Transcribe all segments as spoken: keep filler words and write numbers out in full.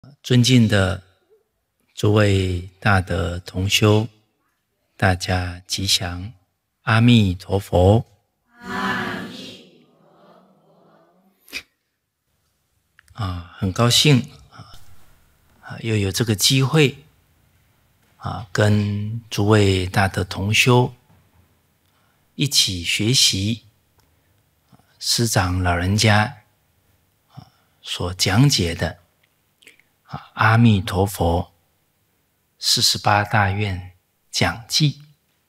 尊敬的诸位大德同修，大家吉祥，阿弥陀佛。 阿弥陀佛。 啊，很高兴啊，又有这个机会啊，跟诸位大德同修一起学习师长老人家所讲解的啊《阿弥陀佛四十八大愿讲记》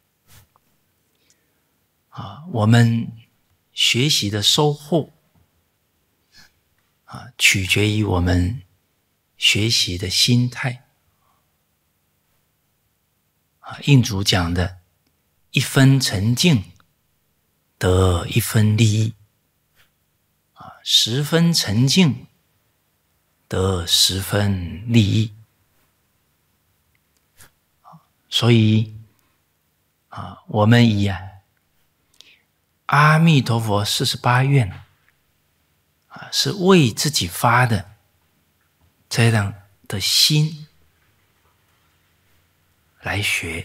啊，我们学习的收获啊，取决于我们学习的心态啊。印祖讲的一分沉静得一分利益啊，十分沉静得十分利益。所以啊，我们以啊阿弥陀佛四十八愿啊，是为自己发的这样的心来学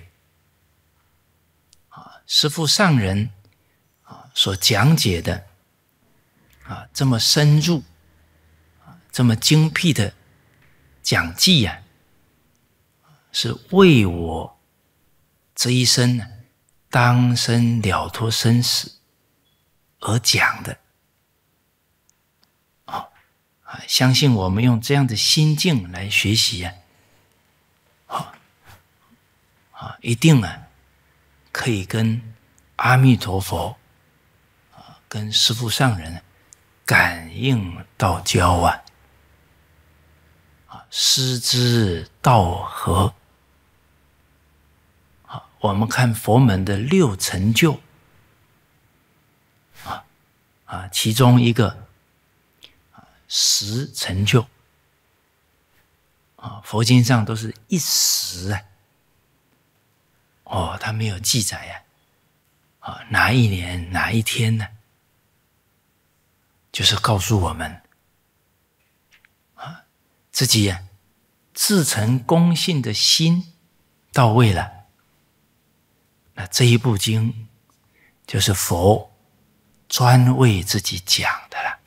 啊。师父上人啊所讲解的啊这么深入、啊、这么精辟的讲记啊，是为我这一生呢当生了脱生死而讲的。啊，相信我们用这样的心境来学习啊，啊，啊一定啊可以跟阿弥陀佛啊，跟师父上人感应道交啊，啊，师之道合。啊，我们看佛门的六成就啊啊，其中一个十成就啊，佛经上都是一时啊，哦，它没有记载呀，啊，哪一年哪一天呢？就是告诉我们啊，自己呀、啊、自诚公信的心到位了，那这一部经就是佛专为自己讲的了。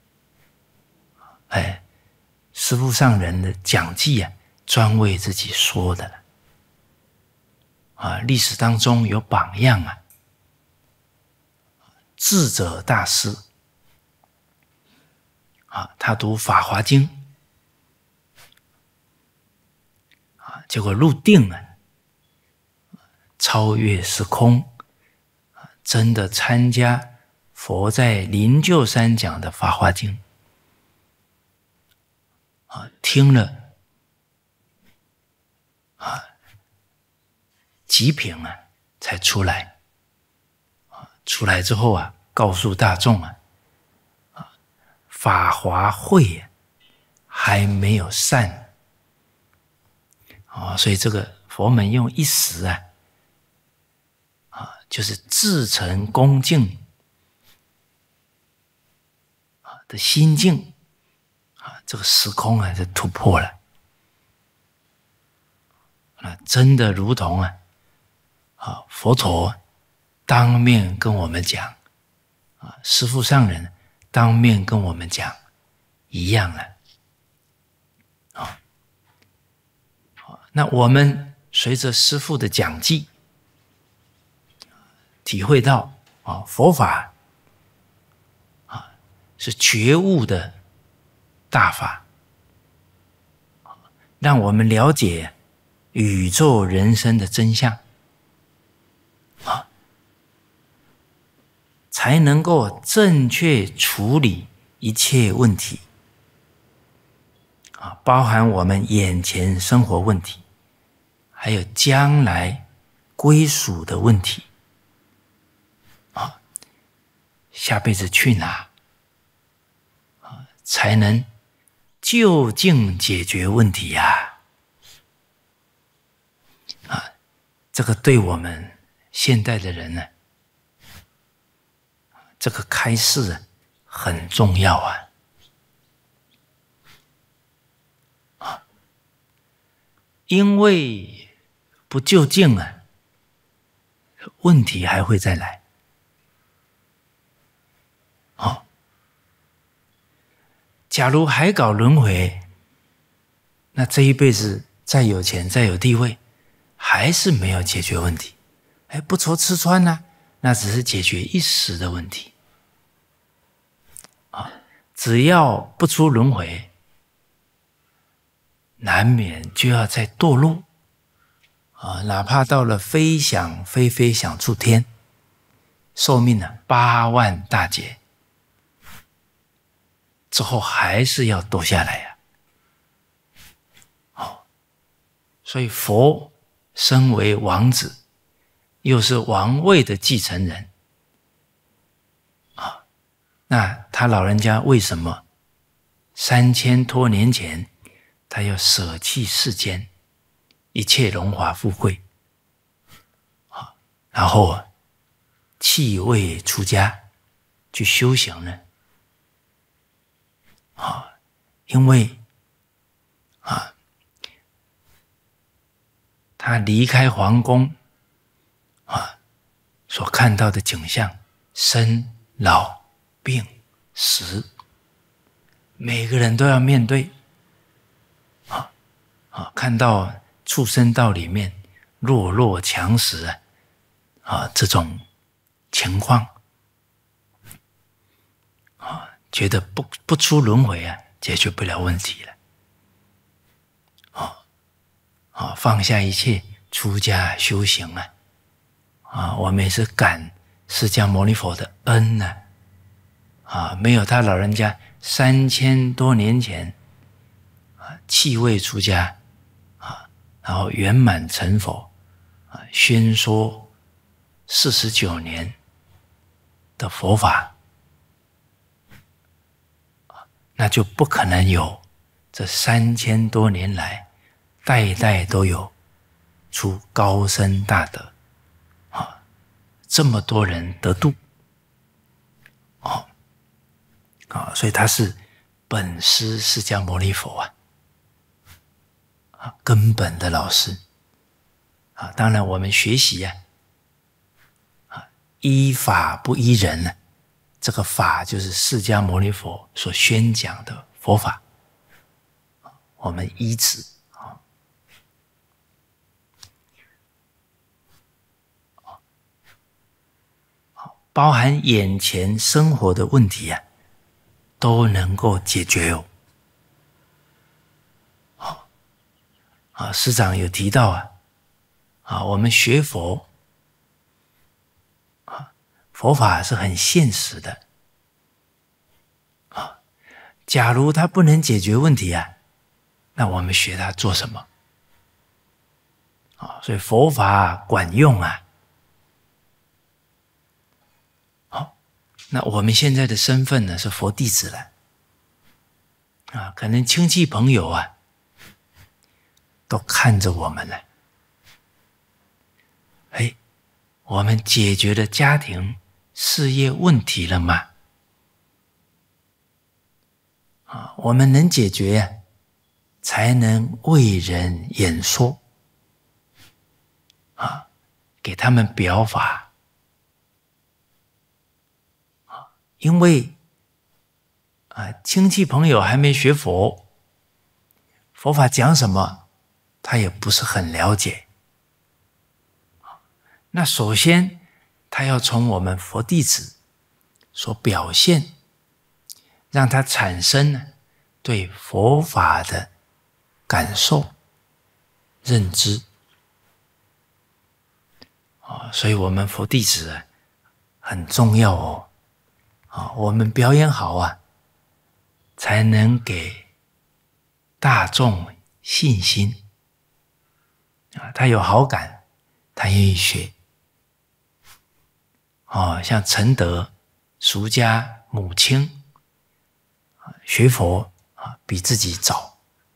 哎，师父上人的讲记啊，专为自己说的了。啊，历史当中有榜样啊，智者大师啊，他读《法华经》啊，结果入定啊，超越时空啊，真的参加佛在灵鹫山讲的《法华经》。啊，听了啊几品啊才出来啊，出来之后啊，告诉大众啊，啊法华会还没有散啊，所以这个佛门用一时啊，啊就是至诚恭敬啊的心境。啊，这个时空啊，就突破了。啊，真的如同啊，啊，佛陀当面跟我们讲，啊，师父上人当面跟我们讲一样了。啊，那我们随着师父的讲记，体会到啊，佛法啊是觉悟的大法，让我们了解宇宙人生的真相啊，才能够正确处理一切问题啊，包含我们眼前生活问题，还有将来归属的问题啊，下辈子去哪啊，才能就近解决问题呀、啊！啊，这个对我们现代的人呢，这个开示很重要啊！啊， 因为不究竟啊，问题还会再来。哦，假如还搞轮回，那这一辈子再有钱再有地位，还是没有解决问题。哎，不愁吃穿呢、啊，那只是解决一时的问题。啊，只要不出轮回，难免就要再堕落。啊，哪怕到了飞翔飞飞翔出天，寿命呢八万大劫之后，还是要堕下来呀、啊。哦，所以佛身为王子，又是王位的继承人，啊，那他老人家为什么三千多年前他要舍弃世间一切荣华富贵，啊，然后弃位出家去修行呢？啊，因为啊，他离开皇宫啊，所看到的景象，生老病死，每个人都要面对。啊啊，看到畜生道里面弱肉强食啊，啊这种情况，啊，觉得不不出轮回啊，解决不了问题了。啊啊，放下一切，出家修行啊！啊，我们也是感释迦牟尼佛的恩呢、啊。啊，没有他老人家三千多年前啊弃位出家啊，然后圆满成佛啊，宣说四十九年的佛法，那就不可能有这三千多年来代代都有出高僧大德啊，这么多人得度哦啊，所以他是本师释迦牟尼佛啊，啊，根本的老师啊。当然，我们学习呀、啊，啊，依法不依人呢、啊。这个法就是释迦牟尼佛所宣讲的佛法，我们依此啊。包含眼前生活的问题啊，都能够解决哦。好啊，师长有提到啊，啊，我们学佛啊，佛法是很现实的啊。假如它不能解决问题啊，那我们学它做什么啊？所以佛法管用啊。那我们现在的身份呢，是佛弟子了啊，可能亲戚朋友啊都看着我们了。哎，我们解决了家庭事业问题了吗？啊，我们能解决呀、啊，才能为人演说啊，给他们表法。因为啊，亲戚朋友还没学佛，佛法讲什么，他也不是很了解。那首先，他要从我们佛弟子所表现，让他产生呢对佛法的感受、认知。啊，所以我们佛弟子啊很重要哦。啊，我们表演好啊，才能给大众信心啊，他有好感，他愿意学。哦，像承德俗家母亲学佛啊，比自己早。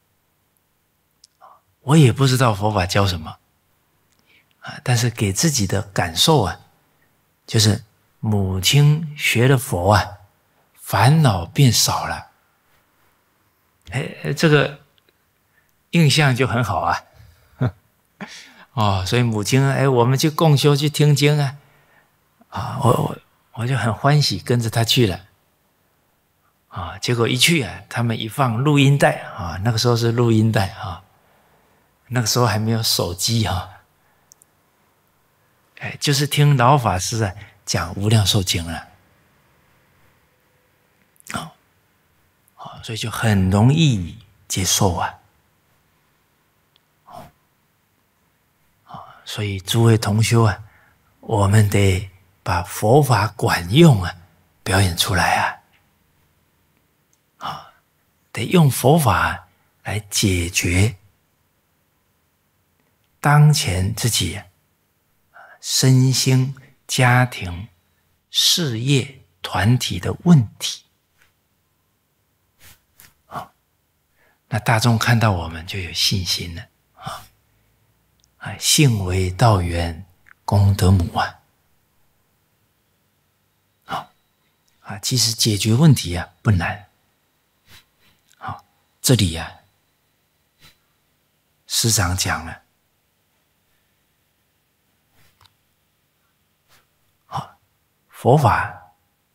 我也不知道佛法教什么啊，但是给自己的感受啊，就是母亲学了佛啊，烦恼变少了。哎，这个印象就很好啊。 哦，所以母亲哎，我们去共修去听经啊，啊，我我我就很欢喜跟着他去了，啊，结果一去啊，他们一放录音带啊，那个时候是录音带啊，那个时候还没有手机啊，哎，就是听老法师啊讲《无量寿经》了，啊，啊，所以就很容易接受啊。所以诸位同修啊，我们得把佛法管用啊表演出来啊，啊，得用佛法来解决当前自己身心、家庭、事业、团体的问题啊，那大众看到我们就有信心了啊。啊，信为道源，功德母啊！好啊，其实解决问题啊不难。好，这里啊，师长讲了，好，佛法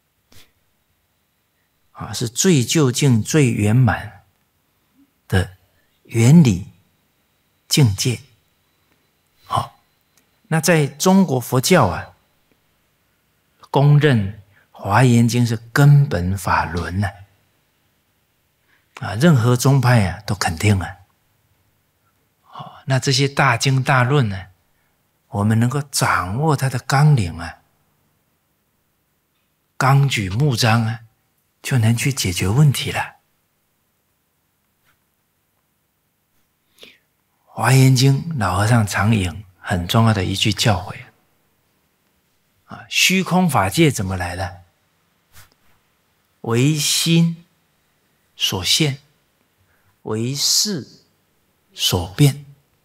啊是最究竟、最圆满的原理境界。好，那在中国佛教啊，公认《华严经》是根本法轮呢、啊，啊，任何宗派啊都肯定啊。好，那这些大经大论呢，我们能够掌握它的纲领啊，纲举目张啊，就能去解决问题了。华严经老和尚常引很重要的一句教诲啊，虚空法界怎么来的？为心所现，为事所变。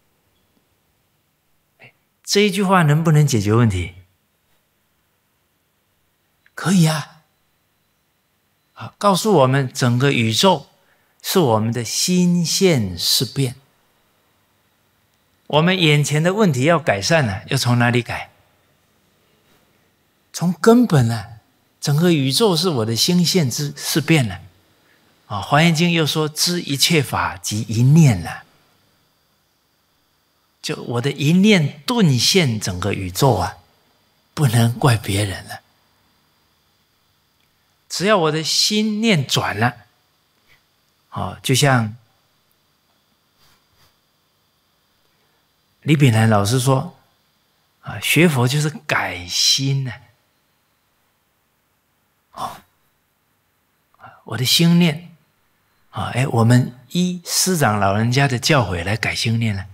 这一句话能不能解决问题？可以啊！啊，告诉我们整个宇宙是我们的心现事变。我们眼前的问题要改善呢、啊，要从哪里改？从根本啊，整个宇宙是我的心现之事变了。啊，《华严经》又说：“知一切法即一念了。”就我的一念顿现整个宇宙啊，不能怪别人了。只要我的心念转了，啊，就像李炳南老师说，啊，学佛就是改心呢、啊。哦，我的心念，啊，哎，我们依师长老人家的教诲来改心念呢。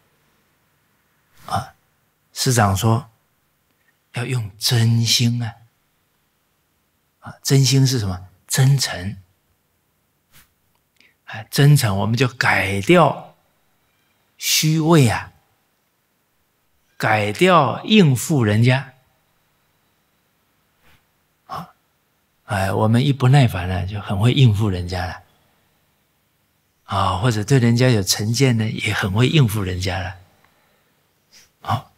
啊，师长说要用真心啊，啊，真心是什么？真诚。啊，真诚，我们就改掉虚伪啊。改掉应付人家，啊，哎，我们一不耐烦了，就很会应付人家了，啊，或者对人家有成见呢，也很会应付人家了，啊，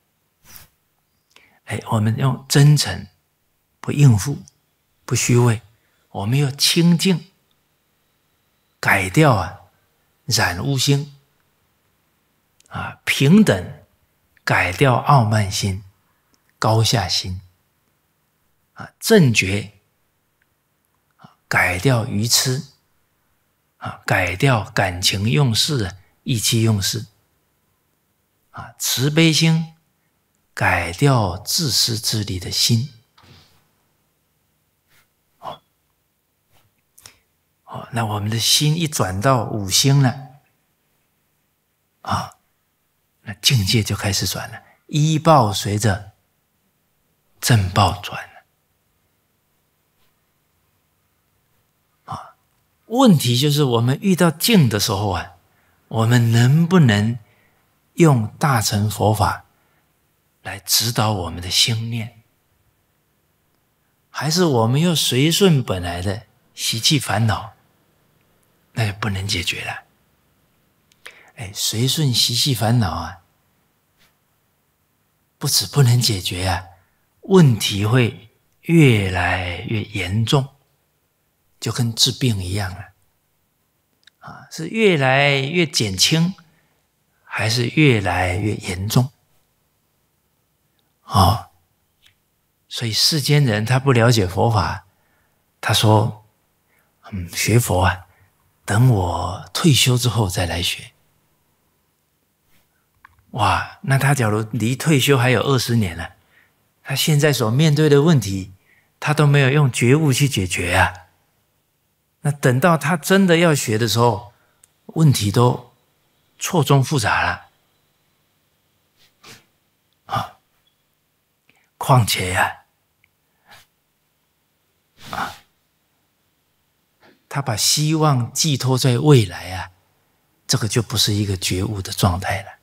哎，我们用真诚，不应付，不虚伪，我们要清净，改掉啊染污心，啊，平等。改掉傲慢心、高下心，啊，正觉，啊，改掉愚痴，啊，改掉感情用事、意气用事，啊，慈悲心，改掉自私自利的心，哦，哦，那我们的心一转到五星了，啊。那境界就开始转了，依报随着正报转了。啊，问题就是我们遇到境的时候啊，我们能不能用大乘佛法来指导我们的心念？还是我们又随顺本来的习气烦恼，那就不能解决了。哎，随顺习气烦恼啊， 不止不能解决啊，问题会越来越严重，就跟治病一样啊，啊，是越来越减轻，还是越来越严重？哦，所以世间人他不了解佛法，他说：“嗯，学佛啊，等我退休之后再来学。”哇，那他假如离退休还有二十年了，他现在所面对的问题，他都没有用觉悟去解决啊。那等到他真的要学的时候，问题都错综复杂了啊。况且呀、啊，啊，他把希望寄托在未来啊，这个就不是一个觉悟的状态了。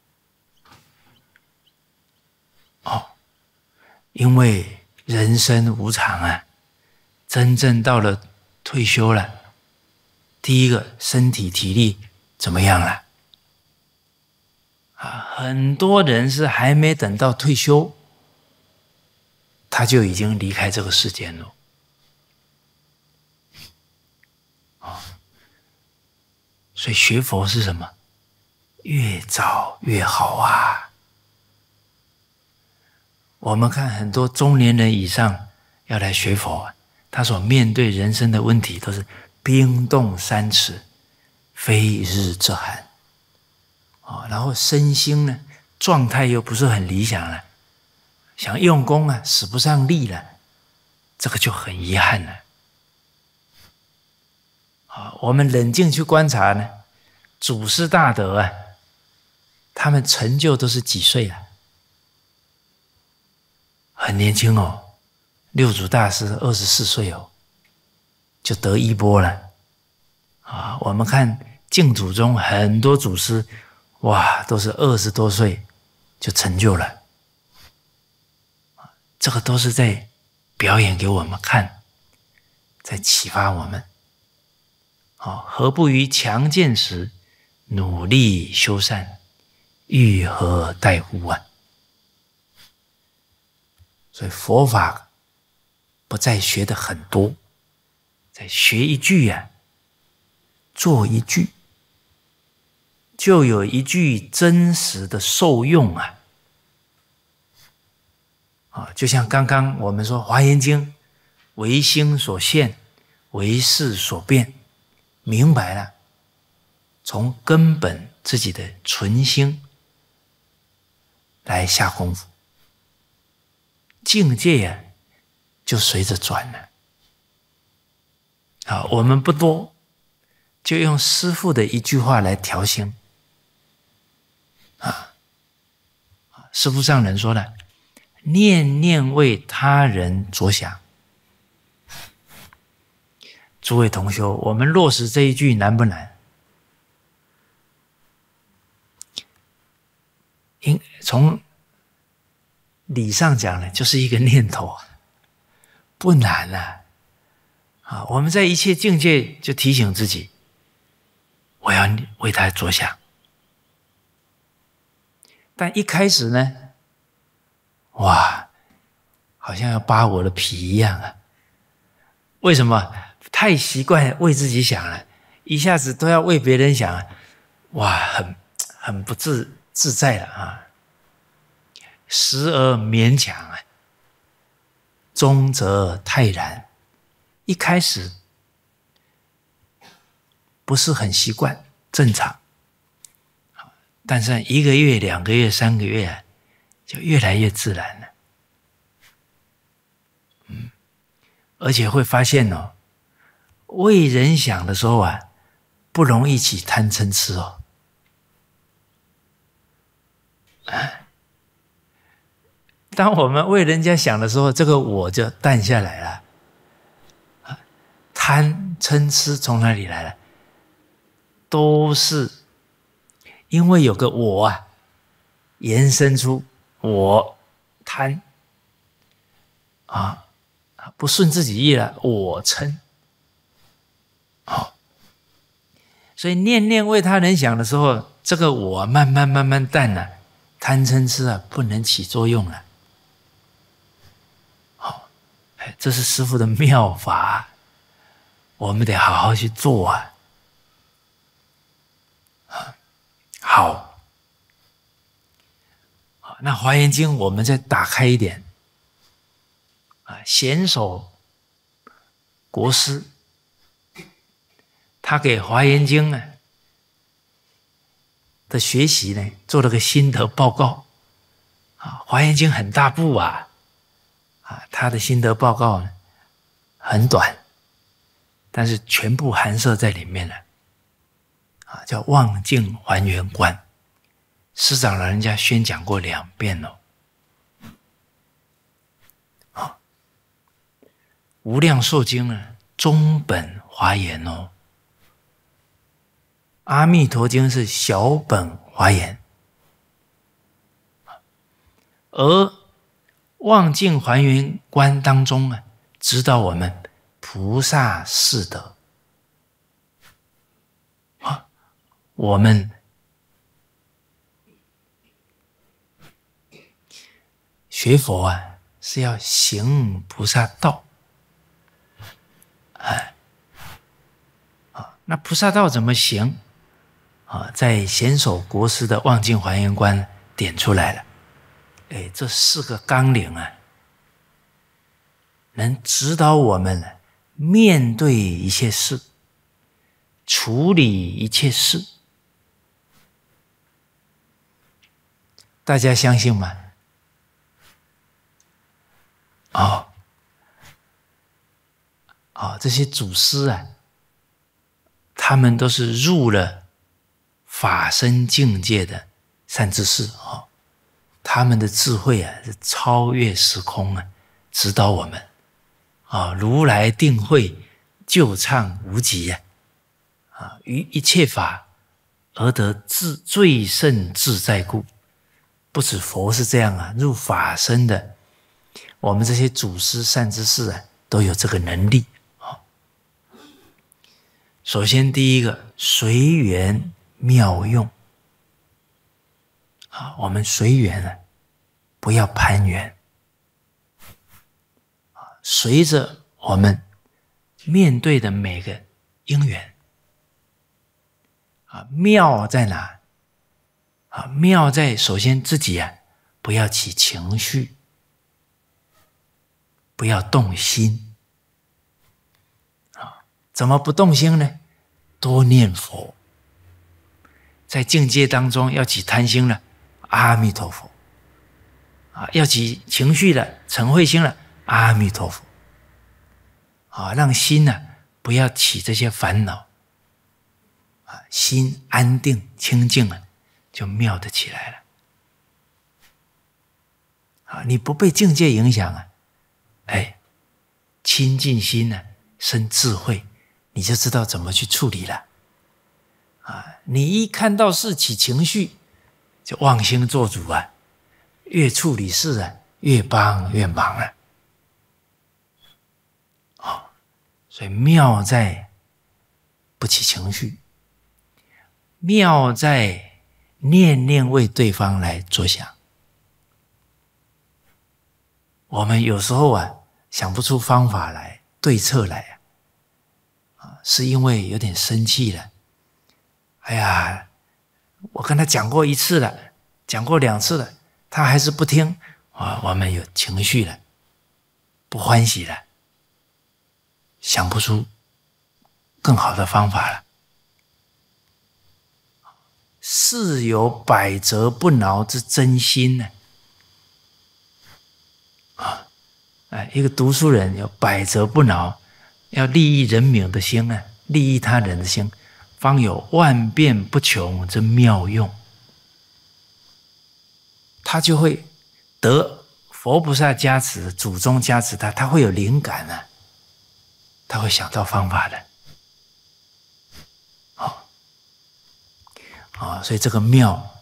哦，因为人生无常啊，真正到了退休了，第一个身体体力怎么样了？啊，很多人是还没等到退休，他就已经离开这个世间了。哦，所以学佛是什么？越早越好啊！我们看很多中年人以上要来学佛，他所面对人生的问题都是冰冻三尺，非日之寒。哦，然后身心呢状态又不是很理想了，想用功啊使不上力了，这个就很遗憾了。好，我们冷静去观察呢，祖师大德啊，他们成就都是几岁啊？很年轻哦，六祖大师二十四岁哦，就得衣钵了。啊，我们看净土中很多祖师，哇，都是二十多岁就成就了。这个都是在表演给我们看，在启发我们。好，何不于强健时努力修善，欲何待乎啊？所以佛法不再学的很多，再学一句啊，做一句，就有一句真实的受用啊！啊，就像刚刚我们说《华严经》，唯心所现，唯识所变，明白了，从根本自己的存心来下功夫，境界呀、啊、就随着转了。好，我们不多，就用师父的一句话来调心。啊，师父上人说了，念念为他人着想。诸位同修，我们落实这一句难不难？因从理上讲呢，就是一个念头，不难啊。啊，我们在一切境界就提醒自己，我要为他着想。但一开始呢，哇，好像要扒我的皮一样啊！为什么？太习惯为自己想了，一下子都要为别人想，哇，很很不自自在了啊！时而勉强啊，终则泰然。一开始不是很习惯，正常。但是一个月、两个月、三个月啊，就越来越自然了。嗯，而且会发现哦，为人想的时候啊，不容易起贪嗔痴哦。啊，当我们为人家想的时候，这个我就淡下来了。啊，贪嗔痴从哪里来了？都是因为有个我啊，延伸出我贪啊，不顺自己意了，我嗔。好，所以念念为他人想的时候，这个我慢慢慢慢淡了， 贪嗔痴啊不能起作用了。好，哎，这是师父的妙法，我们得好好去做啊。好，那《华严经》我们再打开一点啊，贤首国师他给《华严经》啊的学习呢做了个心得报告啊，《华严经》很大部啊，啊，他的心得报告呢很短，但是全部含摄在里面了啊，叫望境还原观。师长老人家宣讲过两遍哦。啊，无量寿经呢，中本华严哦。阿弥陀经是小本华严，而望境还原观当中啊，指导我们菩萨四德啊，我们学佛啊是要行菩萨道，哎，啊，那菩萨道怎么行？啊，在贤首国师的望境还原观点出来了。哎，这四个纲领啊，能指导我们面对一切事，处理一切事。大家相信吗？哦，哦，这些祖师啊，他们都是入了法身境界的善知识哦，他们的智慧啊是超越时空啊，指导我们啊，如来定慧，救畅无极呀！啊，于一切法而得自最胜自在故。不止佛是这样啊，入法身的我们这些祖师善知识啊，都有这个能力啊。首先第一个，随缘妙用啊，我们随缘啊，不要攀缘啊，随着我们面对的每个因缘啊，妙在哪？啊，妙在首先自己啊，不要起情绪，不要动心啊。怎么不动心呢？多念佛。在境界当中要起贪心了，阿弥陀佛啊；要起情绪了，嗔恚心了，阿弥陀佛啊，让心呢、啊、不要起这些烦恼啊，心安定清净了，就妙得起来了啊！你不被境界影响啊，哎，清净心呢、啊，生智慧，你就知道怎么去处理了啊！你一看到事起情绪，就妄心做主啊，越处理事啊，越帮越忙了啊！所以妙在不起情绪，妙在念念为对方来着想。我们有时候啊想不出方法来，对策来啊，是因为有点生气了。哎呀，我跟他讲过一次了，讲过两次了，他还是不听啊，我们有情绪了，不欢喜了，想不出更好的方法了。是有百折不挠之真心呢，啊，哎，一个读书人有百折不挠，要利益人民的心啊，利益他人的心，方有万变不穷之妙用。他就会得佛菩萨加持，祖宗加持他，他会有灵感啊，他会想到方法的。好。啊，所以这个妙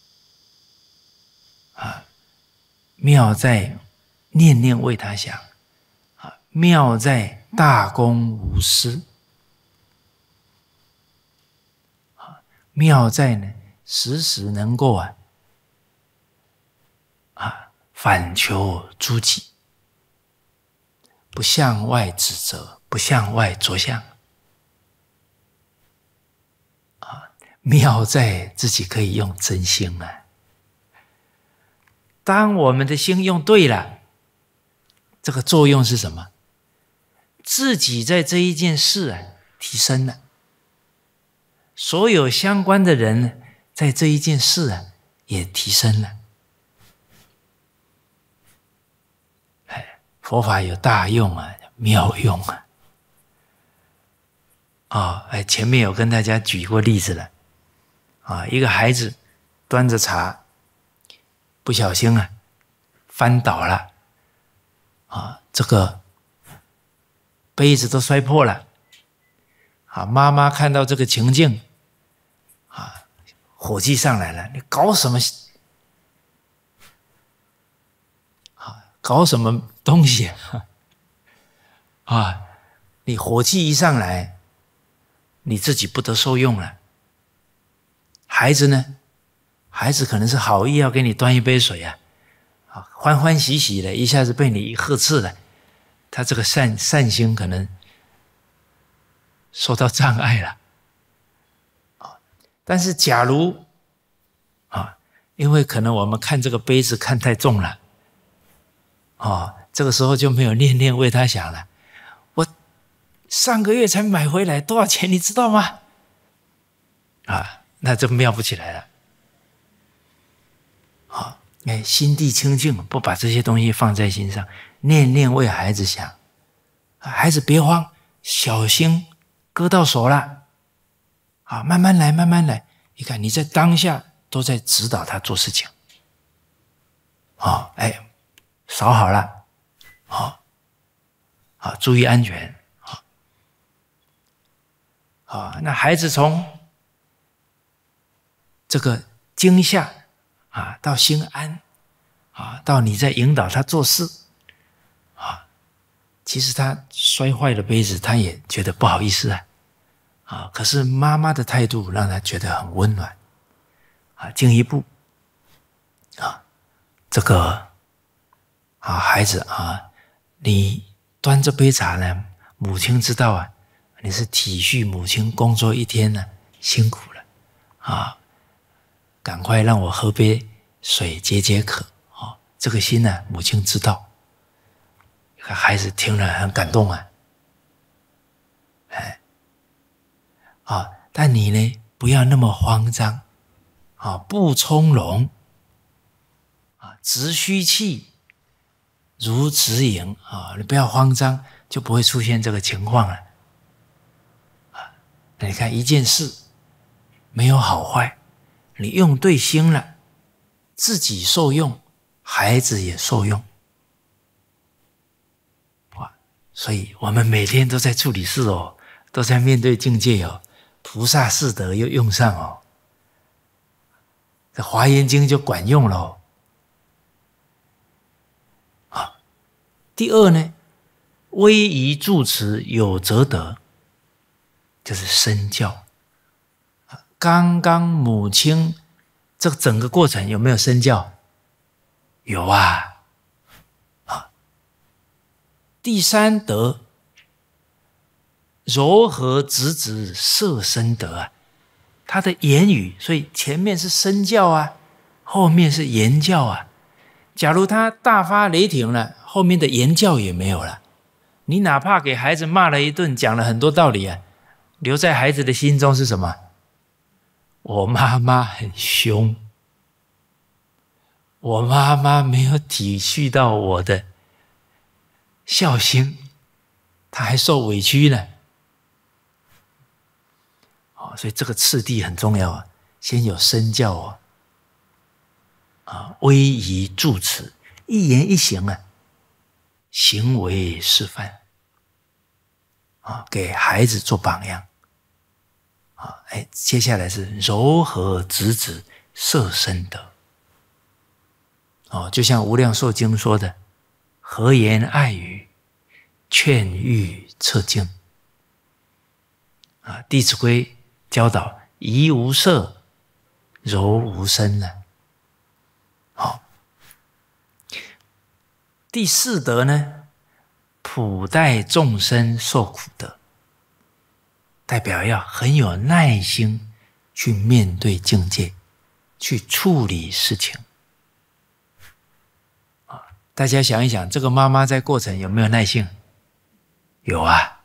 啊，妙在念念为他想啊，妙在大公无私啊，妙在呢时时能够啊反求诸己，不向外指责，不向外着相。啊，妙在自己可以用真心啊。当我们的心用对了，这个作用是什么？自己在这一件事啊提升了，所有相关的人在这一件事啊也提升了。哎，佛法有大用啊，妙用啊。啊，哎，前面有跟大家举过例子了。啊，一个孩子端着茶，不小心啊翻倒了，啊，这个杯子都摔破了。啊，妈妈看到这个情境，啊，火气上来了，你搞什么？啊，搞什么东西？啊，你火气一上来，你自己不得受用了。孩子呢？孩子可能是好意要给你端一杯水啊，啊，欢欢喜喜的，一下子被你一呵斥了，他这个善善心可能受到障碍了。啊，但是假如啊，因为可能我们看这个杯子看太重了，啊，这个时候就没有念念为他想了。我上个月才买回来，多少钱你知道吗？啊，那就妙不起来了。啊，哎，心地清净，不把这些东西放在心上，念念为孩子想，孩子别慌，小心割到手了。啊，慢慢来，慢慢来。你看你在当下都在指导他做事情。啊，哎，扫好了。啊，啊，注意安全。啊，啊，那孩子从这个惊吓啊，到心安啊，到你在引导他做事啊，其实他摔坏了杯子，他也觉得不好意思啊，啊，可是妈妈的态度让他觉得很温暖啊，进一步啊，这个啊孩子啊，你端这杯茶呢，母亲知道啊，你是体恤母亲工作一天呢，辛苦了啊。赶快让我喝杯水解解渴，哦，这个心呢，母亲知道。孩子听了很感动啊，哎，啊，但你呢，不要那么慌张，啊，不从容，啊，直虚气，如直影，啊，你不要慌张，就不会出现这个情况了。啊，那你看一件事没有好坏。你用对心了，自己受用，孩子也受用。哇！所以我们每天都在处理事哦，都在面对境界哦，菩萨四德又用上哦，这《华严经》就管用了哦。啊，第二呢，威仪住持有则得，就是身教。刚刚母亲这整个过程有没有身教？有啊。啊，第三德，柔和直直摄身德啊，他的言语，所以前面是身教啊，后面是言教啊。假如他大发雷霆了，后面的言教也没有了。你哪怕给孩子骂了一顿，讲了很多道理啊，留在孩子的心中是什么？我妈妈很凶，我妈妈没有体恤到我的孝心，她还受委屈呢。哦，所以这个次第很重要啊，先有身教啊，啊，威仪住持，一言一行啊，行为示范啊，给孩子做榜样。啊，哎，接下来是柔和直直摄身德。哦，就像《无量寿经》说的，和言爱语，劝喻彻境。啊，《弟子规》教导怡无色，柔无声呢。好， 第四德呢，普待众生受苦德，代表要很有耐心去面对境界，去处理事情。大家想一想，这个妈妈在过程有没有耐性？有啊。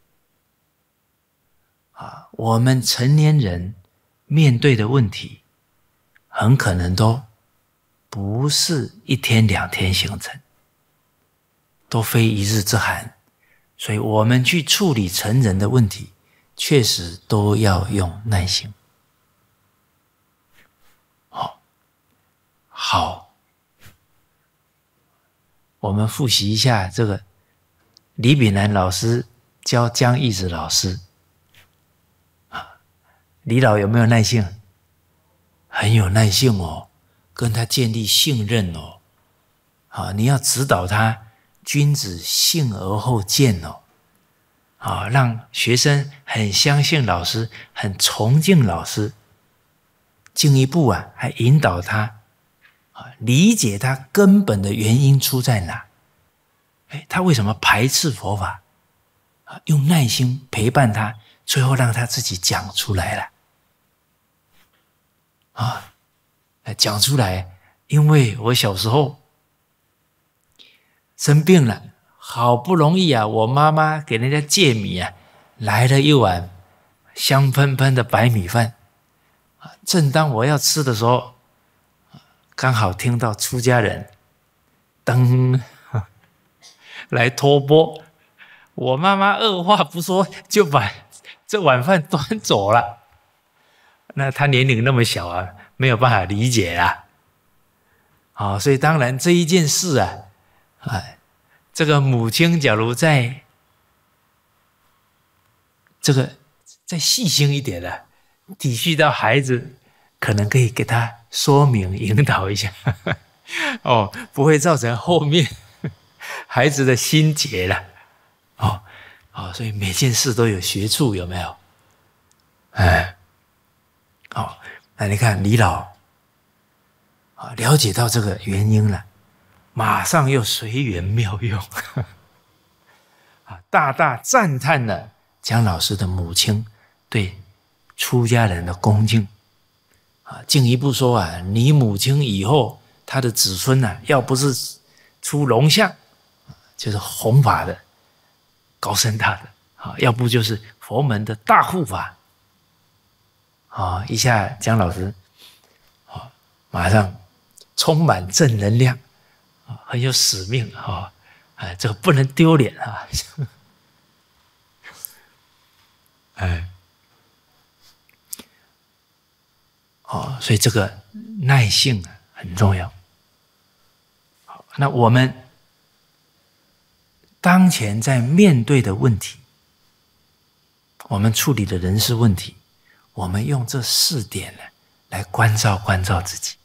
啊，我们成年人面对的问题，很可能都不是一天两天形成，都非一日之寒。所以我们去处理成人的问题，确实都要用耐心。好，好，我们复习一下这个李炳南老师教江义子老师。李老有没有耐性？很有耐性哦，跟他建立信任哦。啊，你要指导他，君子信而后见哦。啊，让学生很相信老师，很崇敬老师。进一步啊，还引导他啊，理解他根本的原因出在哪。哎，他为什么排斥佛法？啊，用耐心陪伴他，最后让他自己讲出来了。啊，讲出来，因为我小时候生病了，好不容易啊，我妈妈给人家借米啊，来了一碗香喷喷的白米饭。正当我要吃的时候，刚好听到出家人噔来托钵，我妈妈二话不说就把这碗饭端走了。那他年龄那么小啊，没有办法理解啊。好，所以当然这一件事啊，哎，这个母亲假如再这个再细心一点的，体恤到孩子，可能可以给他说明引导一下，哦，不会造成后面孩子的心结了。哦，哦，所以每件事都有学处，有没有？哎。好，那你看李老啊，了解到这个原因了，马上又随缘妙用，啊，大大赞叹了江老师的母亲对出家人的恭敬，啊，进一步说啊，你母亲以后她的子孙啊，要不是出龙象，就是弘法的高僧大德啊，要不就是佛门的大护法。啊、哦！一下江老师，啊、哦，马上充满正能量，啊、哦，很有使命啊！哦、哎，这个不能丢脸啊！哎，哦，所以这个耐性啊很重要。好，那我们当前在面对的问题，我们处理的人事问题。我们用这四点呢，来关照关照自己。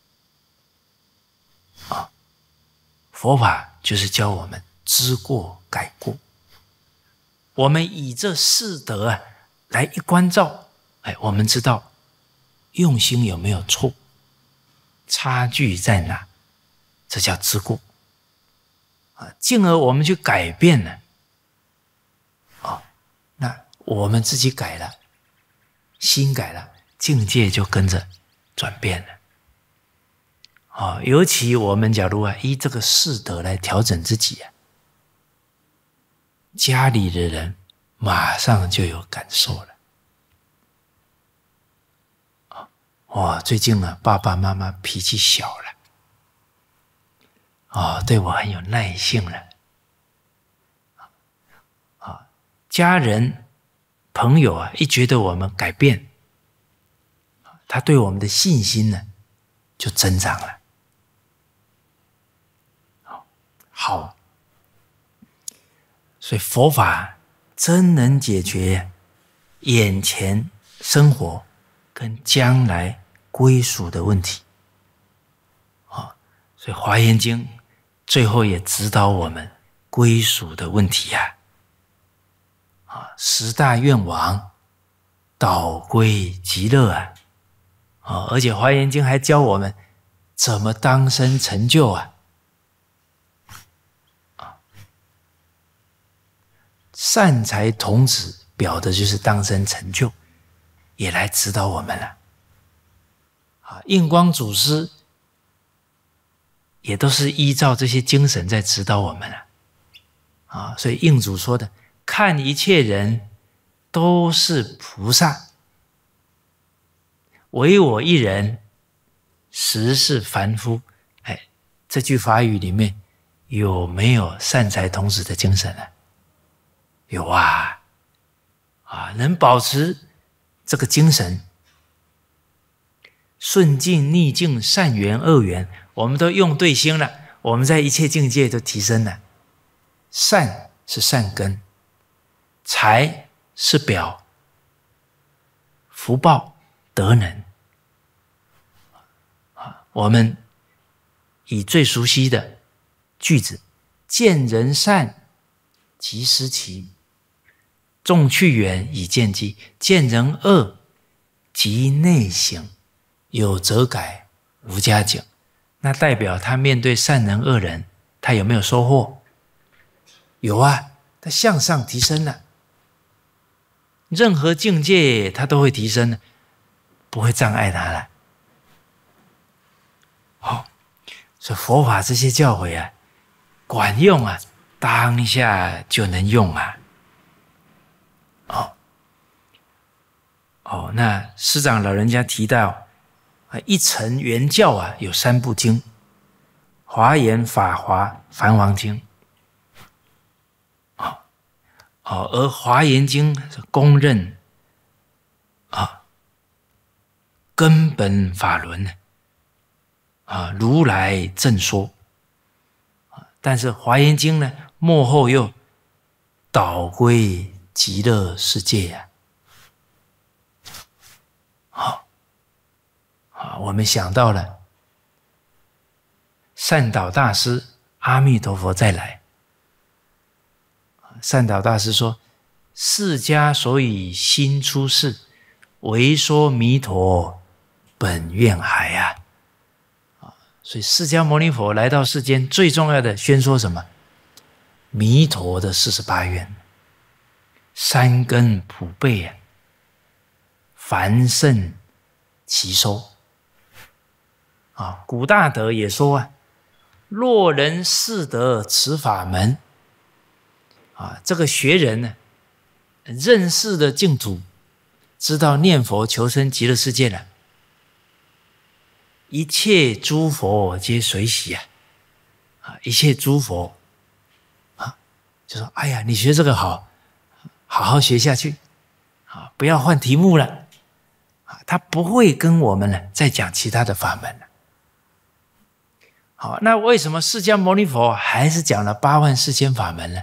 啊，佛法就是教我们知过改过。我们以这四德啊来一关照，哎，我们知道用心有没有错，差距在哪，这叫知过。啊，进而我们去改变了。啊，那我们自己改了。心改了，境界就跟着转变了。哦，尤其我们假如啊依这个四德来调整自己啊，家里的人马上就有感受了。啊，哇，最近啊爸爸妈妈脾气小了，啊，对我很有耐性了。啊，家人。朋友啊，一觉得我们改变，他对我们的信心呢，就增长了。好，所以佛法真能解决眼前生活跟将来归属的问题。啊，所以《华严经》最后也指导我们归属的问题呀、啊。啊，十大愿王导归极乐啊！啊，而且《华严经》还教我们怎么当生成就啊！ 善财童子表的就是当生成就，也来指导我们了。啊，印光祖师也都是依照这些精神在指导我们了。啊，所以印祖说的，看一切人都是菩萨，唯我一人实是凡夫。哎，这句法语里面有没有善财童子的精神呢？有啊，啊，能保持这个精神，顺境逆境善缘恶缘，我们都用对心了，我们在一切境界都提升了。善是善根，财是表，福报德能。我们以最熟悉的句子，见人善即思齐，众去远以见机，见人恶即内省，有则改，无加警。那代表他面对善人恶人，他有没有收获？有啊，他向上提升了。任何境界他都会提升的，不会障碍他了。好、哦，所以佛法这些教诲啊，管用啊，当下就能用啊。哦哦，那师长老人家提到啊，一乘原教啊，有三部经：华严、法华、梵王经。哦哦，而华严经是公认啊根本法轮啊，如来正说。但是华严经呢，末后又导归极乐世界啊。好，啊，我们想到了善导大师阿弥陀佛再来。善导大师说：“释迦所以心出世，为说弥陀本愿海啊。”所以释迦牟尼佛来到世间，最重要的宣说什么？弥陀的四十八愿，三根普被啊，凡圣齐收啊。古大德也说啊：“若人识得此法门。”啊，这个学人呢，认识的净土，知道念佛求生极乐世界了，一切诸佛皆随喜啊！啊，一切诸佛啊，就说：“哎呀，你学这个好，好好学下去啊，不要换题目了啊。”他不会跟我们呢再讲其他的法门了。好，那为什么释迦牟尼佛还是讲了八万四千法门呢？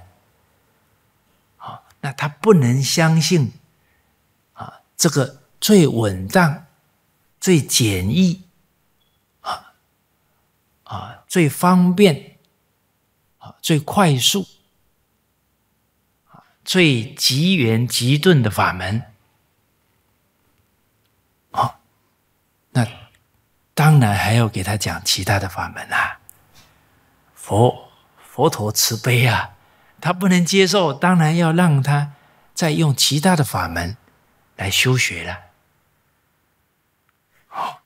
那他不能相信啊，这个最稳当、最简易啊啊、最方便啊、最快速啊、最急圆急顿的法门啊，那当然还要给他讲其他的法门啊。佛佛陀慈悲啊。他不能接受，当然要让他再用其他的法门来修学了。好，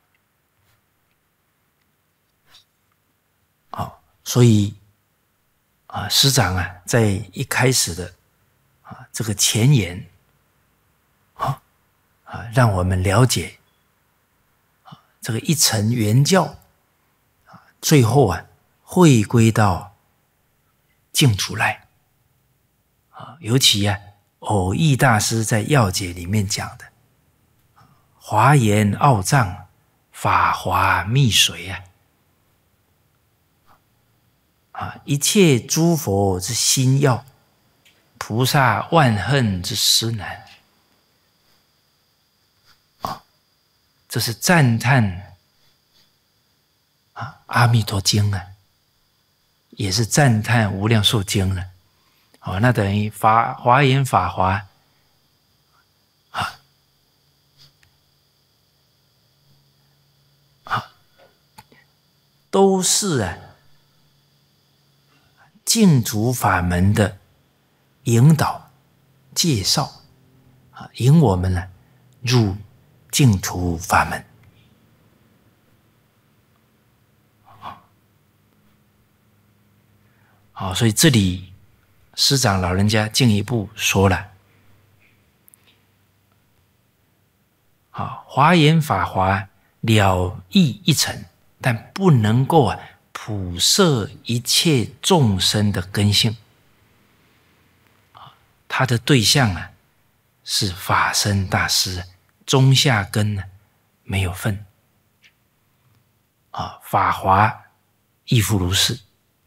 好，所以啊，师长啊，在一开始的啊这个前言，啊啊，让我们了解啊这个一乘原教啊，最后啊回归到净土来。尤其啊，蕅益大师在要解里面讲的华严奥藏，法华密髓啊，啊，一切诸佛之心要，菩萨万恨之施难啊，这是赞叹啊阿弥陀经啊，也是赞叹无量寿经了。哦，那等于法华严法华啊啊，都是啊净土法门的引导介绍啊，引我们呢入净土法门。好，所以这里师长老人家进一步说了，好，华严法华了义一层，但不能够啊普摄一切众生的根性。它的对象啊是法身大师，中下根呢没有分。啊，法华亦复如是。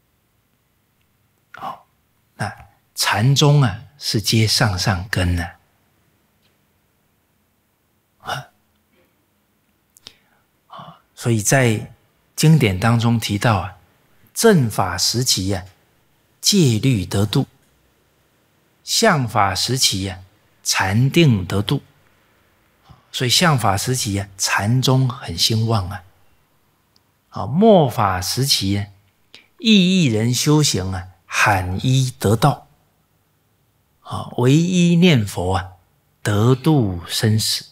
好，那禅宗啊是接上上根呢。啊，啊，所以在经典当中提到啊，正法时期啊，戒律得度；相法时期啊，禅定得度。所以相法时期啊，禅宗很兴旺啊。啊，末法时期啊，意义人修行啊，罕依得道。啊，唯一念佛啊，得度生死。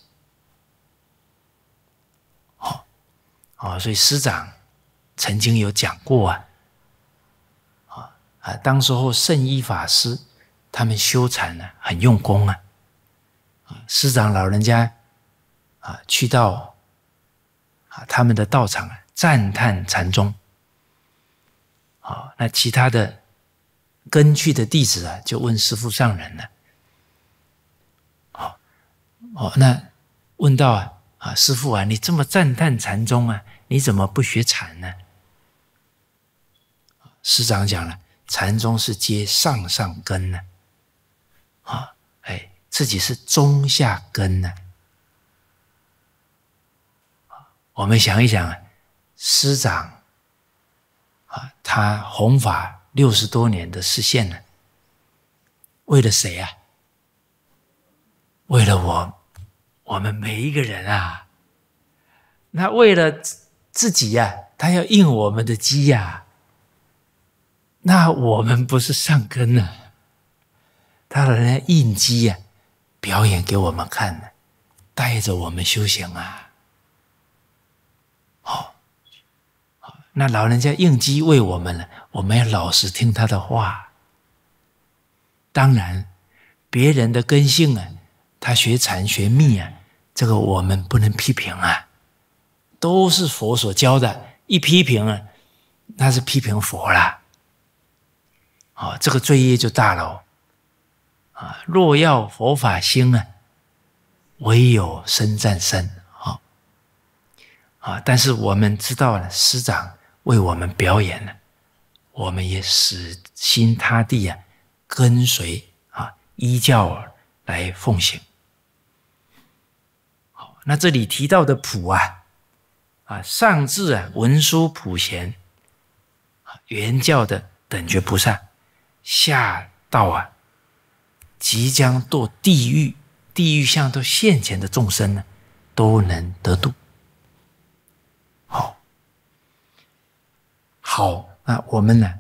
好，啊，所以师长曾经有讲过啊，啊啊，当时候圣依法师他们修禅呢、啊，很用功啊。啊，师长老人家啊，去到啊他们的道场啊，赞叹禅宗。好，那其他的跟去的弟子啊，就问师父上人了。好，哦，那问到啊，啊师父啊，你这么赞叹禅宗啊，你怎么不学禅呢？师长讲了，禅宗是接上上根呢。啊，哎，自己是中下根呢。我们想一想啊，师长啊，他弘法六十多年的示现呢，为了谁啊？为了我，我们每一个人啊。那为了自己呀、啊，他要应我们的机呀、啊。那我们不是上根呢、啊？他的人应机呀、啊，表演给我们看呢，带着我们修行啊。好、哦，那老人家应机为我们了，我们要老实听他的话。当然，别人的根性啊，他学禅学密啊，这个我们不能批评啊，都是佛所教的，一批评啊，那是批评佛啦。哦，这个罪业就大了哦。啊，若要佛法兴啊，唯有身战身。啊、哦、啊！但是我们知道了，师长为我们表演了，我们也死心塌地啊，跟随啊，依教来奉行。好，那这里提到的普啊，啊，上至啊文殊普贤，啊，原教的等觉菩萨，下到啊即将堕地狱、地狱相都现前的众生呢，都能得度。好，好，那我们呢，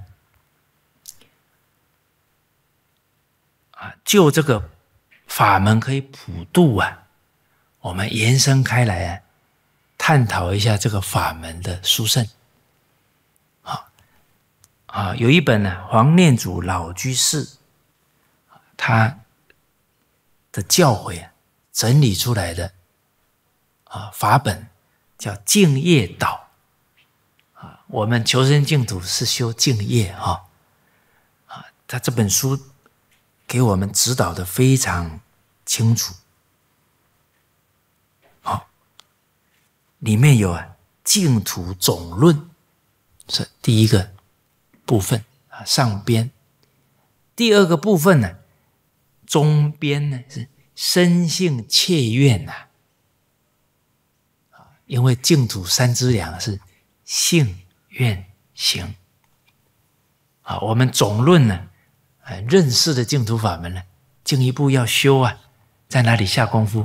啊，就这个法门可以普度啊，我们延伸开来啊，探讨一下这个法门的殊胜。啊啊，有一本呢，黄念祖老居士他的教诲啊，整理出来的啊法本叫净业导啊。我们求生净土是修净业啊啊，他这本书给我们指导的非常清楚。好，里面有啊净土总论是第一个部分啊，上边。第二个部分呢，中边呢是深信切愿呐、啊，因为净土三资粮是信愿行啊。我们总论呢，啊，认识的净土法门呢，进一步要修啊，在哪里下功夫？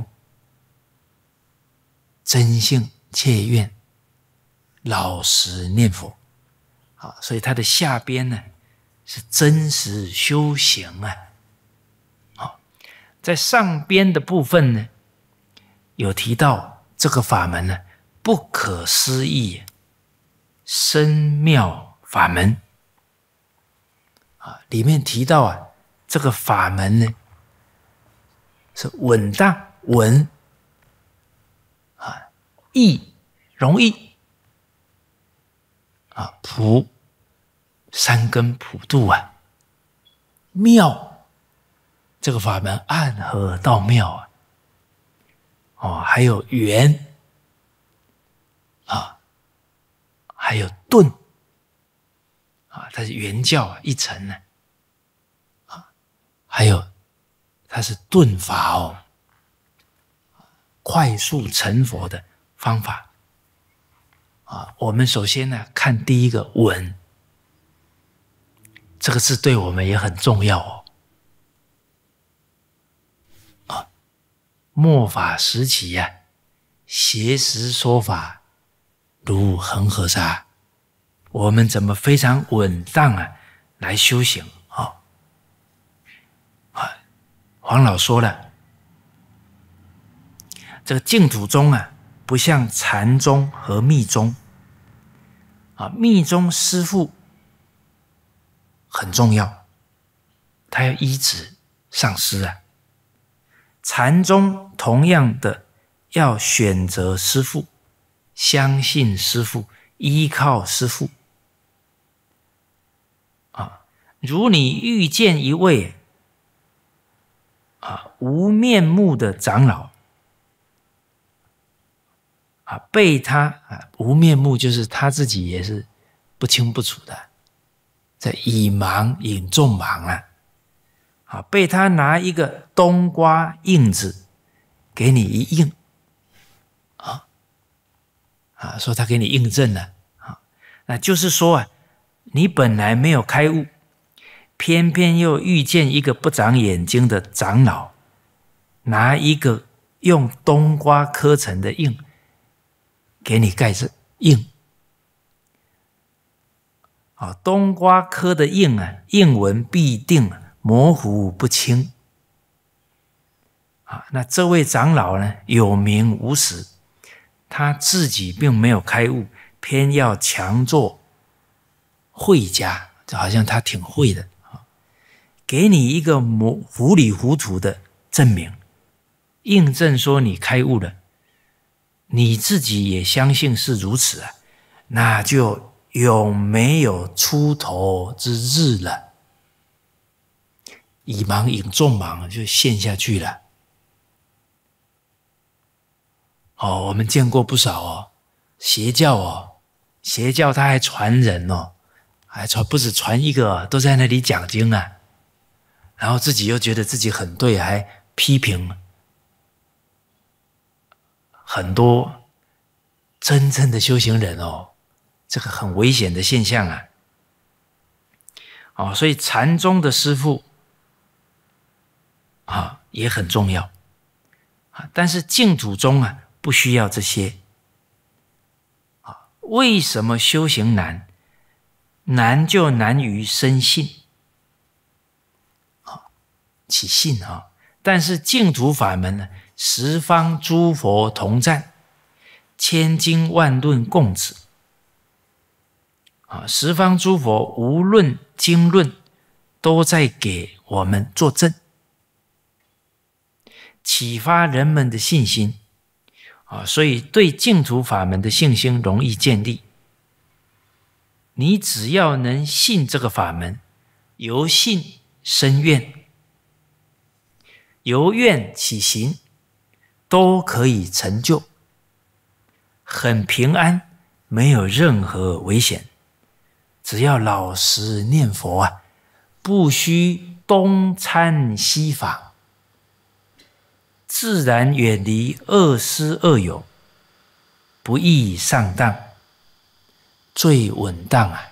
真信切愿，老实念佛啊。所以它的下边呢是真实修行啊。 在上边的部分呢，有提到这个法门呢，不可思议，深妙法门啊，里面提到啊，这个法门呢是稳当稳啊，易容易啊，普三根普度啊，妙，这个法门暗合道妙啊，哦，还有圆啊，还有顿啊，它是圆教啊，一层呢啊，还有它是顿法哦，快速成佛的方法啊。我们首先呢，看第一个稳，这个字对我们也很重要哦。啊，末法时期呀、啊，邪实说法如恒河沙，我们怎么非常稳当啊来修行啊？啊，黄老说了，这个净土宗啊，不像禅宗和密宗啊，密宗师父很重要，他要依止上师啊。禅宗同样的要选择师父，相信师父，依靠师父啊。如你遇见一位啊无面目的长老啊，被他啊无面目，就是他自己也是不清不楚的，在以盲引众盲啊。啊，被他拿一个冬瓜印子给你一印，啊啊，说他给你印证了啊，那就是说啊，你本来没有开悟，偏偏又遇见一个不长眼睛的长老，拿一个用冬瓜刻成的印给你盖着印。啊，冬瓜刻的印啊，印文必定模糊不清啊。那这位长老呢，有名无实，他自己并没有开悟，偏要强做会家，就好像他挺会的啊，给你一个模糊里糊涂的证明，印证说你开悟了，你自己也相信是如此啊，那就永没有出头之日了。以盲引众盲就陷下去了。哦，我们见过不少哦，邪教哦，邪教他还传人哦，还传不止传一个，都在那里讲经啊，然后自己又觉得自己很对，还批评很多真正的修行人哦，这个很危险的现象啊。哦，所以禅宗的师父啊，也很重要啊，但是净土宗啊，不需要这些啊。为什么修行难？难就难于生信啊，起信啊。但是净土法门呢，十方诸佛同赞，千经万论共指啊，十方诸佛无论经论都在给我们作证，启发人们的信心啊，所以对净土法门的信心容易建立。你只要能信这个法门，由信生愿，由愿起行，都可以成就，很平安，没有任何危险。只要老实念佛啊，不需东参西访，自然远离恶师恶友，不易上当，最稳当啊！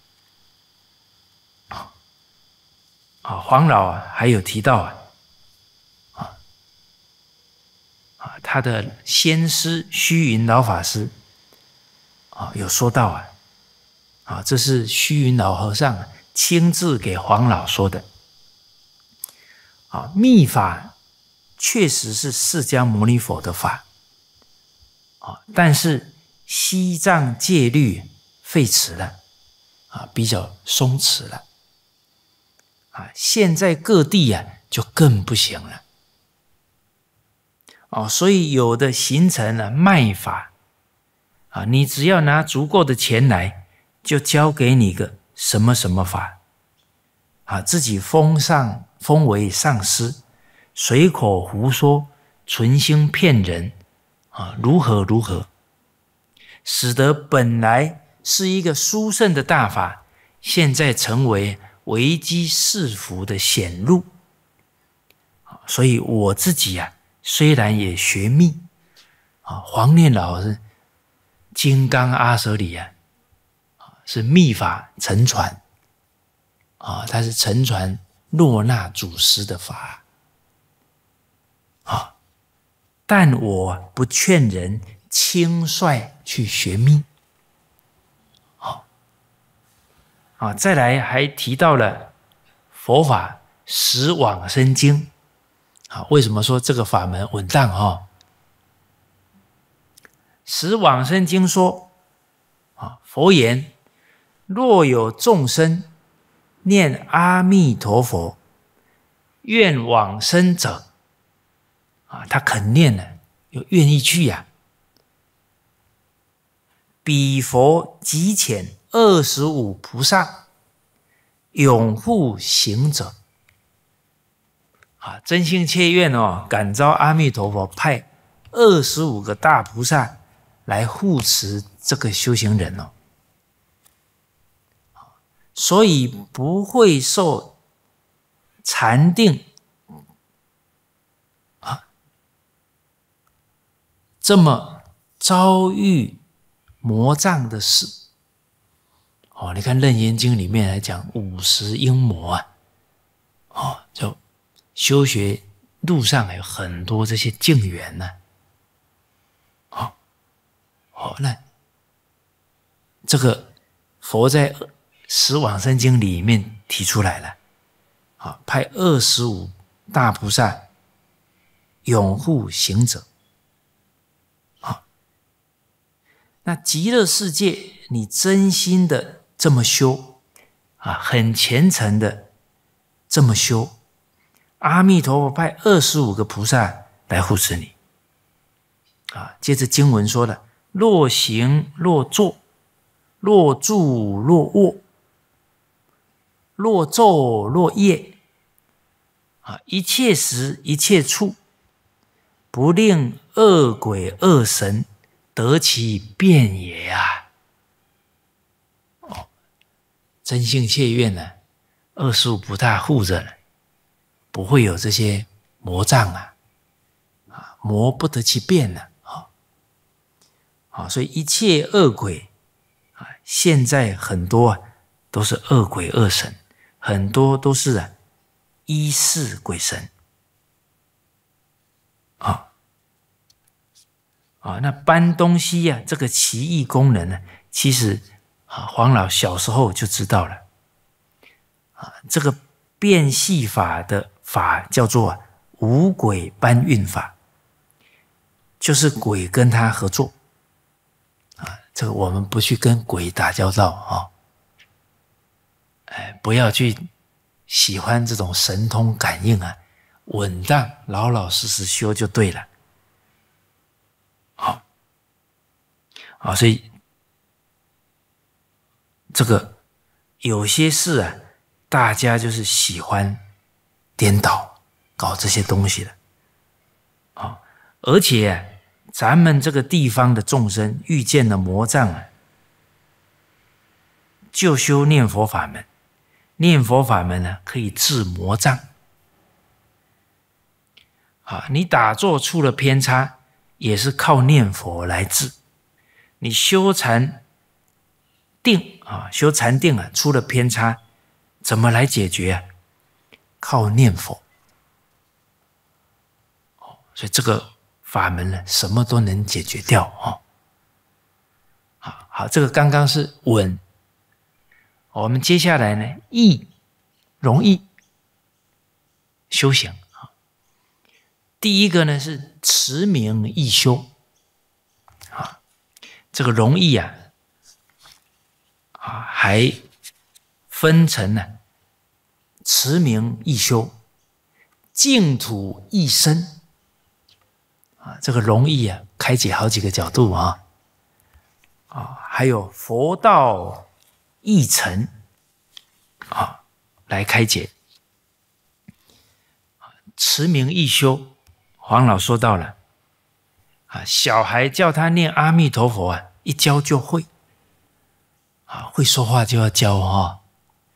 啊，黄老啊，还有提到啊，啊啊，他的先师虚云老法师啊，有说到啊，啊，这是虚云老和尚亲自给黄老说的。啊，密法确实是释迦牟尼佛的法，啊，但是西藏戒律废除了，啊，比较松弛了，啊，现在各地啊就更不行了，哦，所以有的形成了卖法，啊，你只要拿足够的钱来，就交给你个什么什么法，啊，自己封上封为上师，随口胡说，存心骗人，啊，如何如何，使得本来是一个殊胜的大法，现在成为危机四伏的显露。所以我自己啊，虽然也学密，啊，黄念老是金刚阿舍里啊，是密法承传，啊，他是承传诺那祖师的法，啊，但我不劝人轻率去学密，啊，啊，再来还提到了佛法十往生经，啊，为什么说这个法门稳当哦？十往生经说，啊，佛言：若有众生念阿弥陀佛，愿往生者，啊，他肯念了，又愿意去呀、啊。彼佛即遣二十五菩萨拥护行者。啊，真心切愿哦，感召阿弥陀佛派二十五个大菩萨来护持这个修行人哦，所以不会受禅定啊这么遭遇魔障的事哦。你看《楞严经》里面来讲五十阴魔啊，哦，就修学路上还有很多这些境缘呢、啊，哦哦，那这个佛在《十往生经》里面提出来了，啊，派二十五大菩萨拥护行者，啊，那极乐世界你真心的这么修，啊，很虔诚的这么修。阿弥陀佛派二十五个菩萨来护持你，啊，接着经文说了：若行若坐，若住若卧，若昼若夜，啊，一切时一切处，不令恶鬼恶神得其便也啊！哦，真性切愿呢、啊，二十五菩萨护着了。不会有这些魔障啊，啊，魔不得其便呢、啊，啊，所以一切恶鬼啊，现在很多、啊、都是恶鬼恶神，很多都是啊依恃鬼神，啊啊，那搬东西呀、啊，这个奇异功能呢，其实啊，黄老小时候就知道了，啊，这个变系法的。法叫做五鬼搬运法，就是鬼跟他合作啊。这个我们不去跟鬼打交道啊，哎，不要去喜欢这种神通感应啊，稳当老老实实修就对了。好，啊，所以这个有些事啊，大家就是喜欢。颠倒搞这些东西的，啊，而且、啊、咱们这个地方的众生遇见了魔障啊，就修念佛法门，念佛法门呢可以治魔障，啊，你打坐出了偏差，也是靠念佛来治，你修禅定啊，修禅定啊出了偏差，怎么来解决啊？靠念佛，哦，所以这个法门呢，什么都能解决掉哦。好，好，这个刚刚是稳，我们接下来呢，易容易修行啊。 第一个呢是持名易修啊，这个容易啊啊还分成呢、啊、持名易修、净土易生啊，这个容易啊开解好几个角度啊啊，还有佛道易成啊来开解。持名易修，黄老说到了啊，小孩叫他念阿弥陀佛啊，一教就会啊，会说话就要教哈、哦，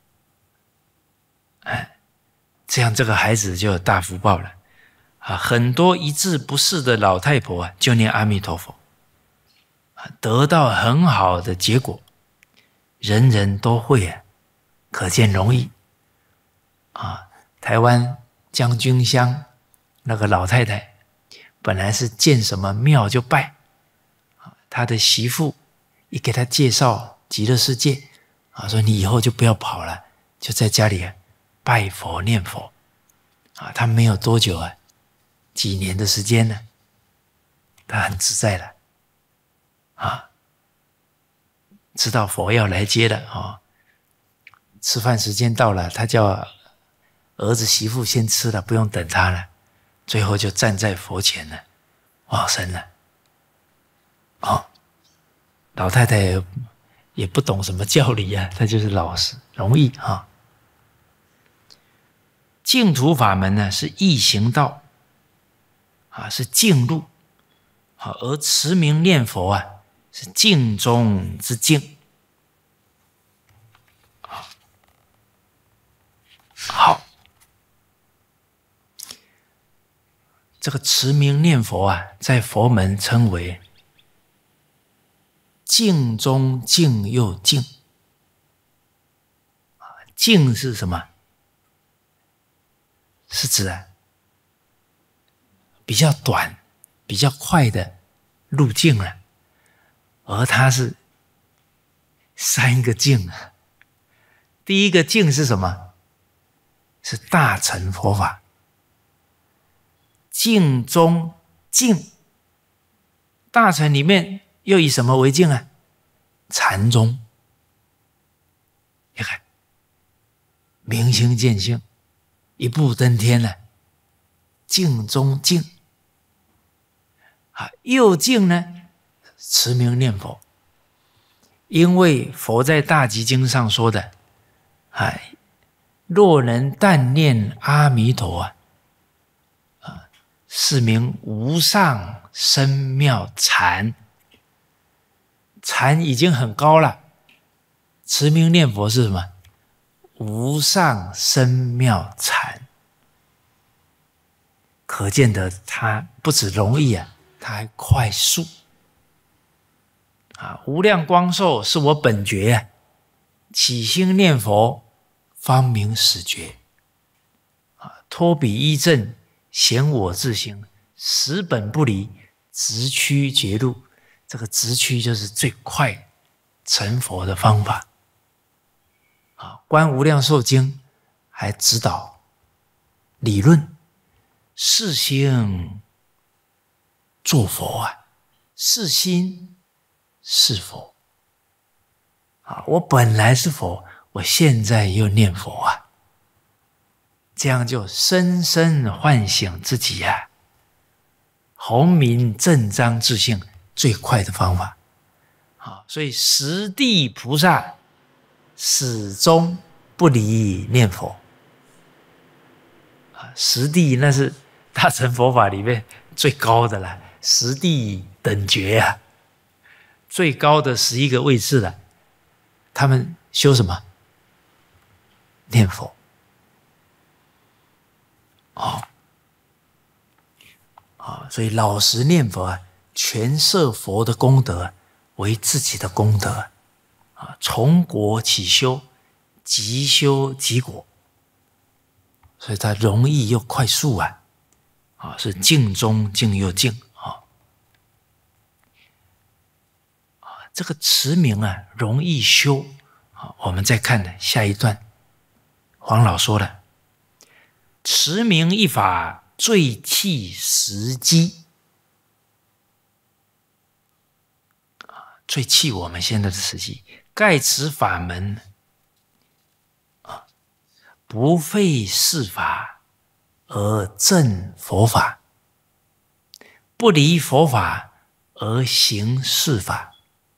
哎，这样这个孩子就有大福报了啊！很多一字不识的老太婆啊，就念阿弥陀佛啊，得到很好的结果，人人都会啊，可见容易啊！台湾将军乡那个老太太，本来是见什么庙就拜，她的媳妇一给她介绍极乐世界，啊，说你以后就不要跑了，就在家里拜佛念佛，啊，她没有多久啊，几年的时间呢，她很自在了，啊，知道佛要来接了啊，吃饭时间到了，她叫儿子媳妇先吃了，不用等他了，最后就站在佛前了，往生了。哦，老太太也也不懂什么教理啊，她就是老实容易啊、哦。净土法门呢是易行道啊，是净路，好，而持名念佛啊是净中之净。好。这个持名念佛啊，在佛门称为净中净又净。净是什么？是指啊比较短、比较快的路径了，而它是三个净啊。第一个净是什么？是大乘佛法。净中净，大乘里面又以什么为净啊？禅宗。你看，明心见性，一步登天了。净中净啊，又净呢，持名念佛。因为佛在大集经上说的，哎，若能但念阿弥陀啊。是名无上深妙禅，禅已经很高了，持名念佛是什么？无上深妙禅，可见得它不止容易啊，它还快速啊！无量光寿是我本觉啊，起心念佛方明始觉啊，托彼依正。显我自行，实本不离，直趋绝路。这个直趋就是最快成佛的方法。啊，《观无量寿经》还指导理论，是心做佛啊，是心是佛。啊，我本来是佛，我现在又念佛啊。这样就深深唤醒自己呀、啊，弘明正章自性最快的方法。好，所以十地菩萨始终不离念佛。啊，十地那是大乘佛法里面最高的了，十地等觉啊，最高的十一个位次了。他们修什么？念佛。哦，啊，所以老实念佛啊，全摄佛的功德为自己的功德啊，从果起修，即修即果，所以它容易又快速啊，啊，是净中净又净啊，啊，这个持名啊容易修啊，我们再看呢下一段，黄老说了。持名一法最契时机，最契我们现在的时机。盖此法门，啊，不废世法而正佛法，不离佛法而行世法。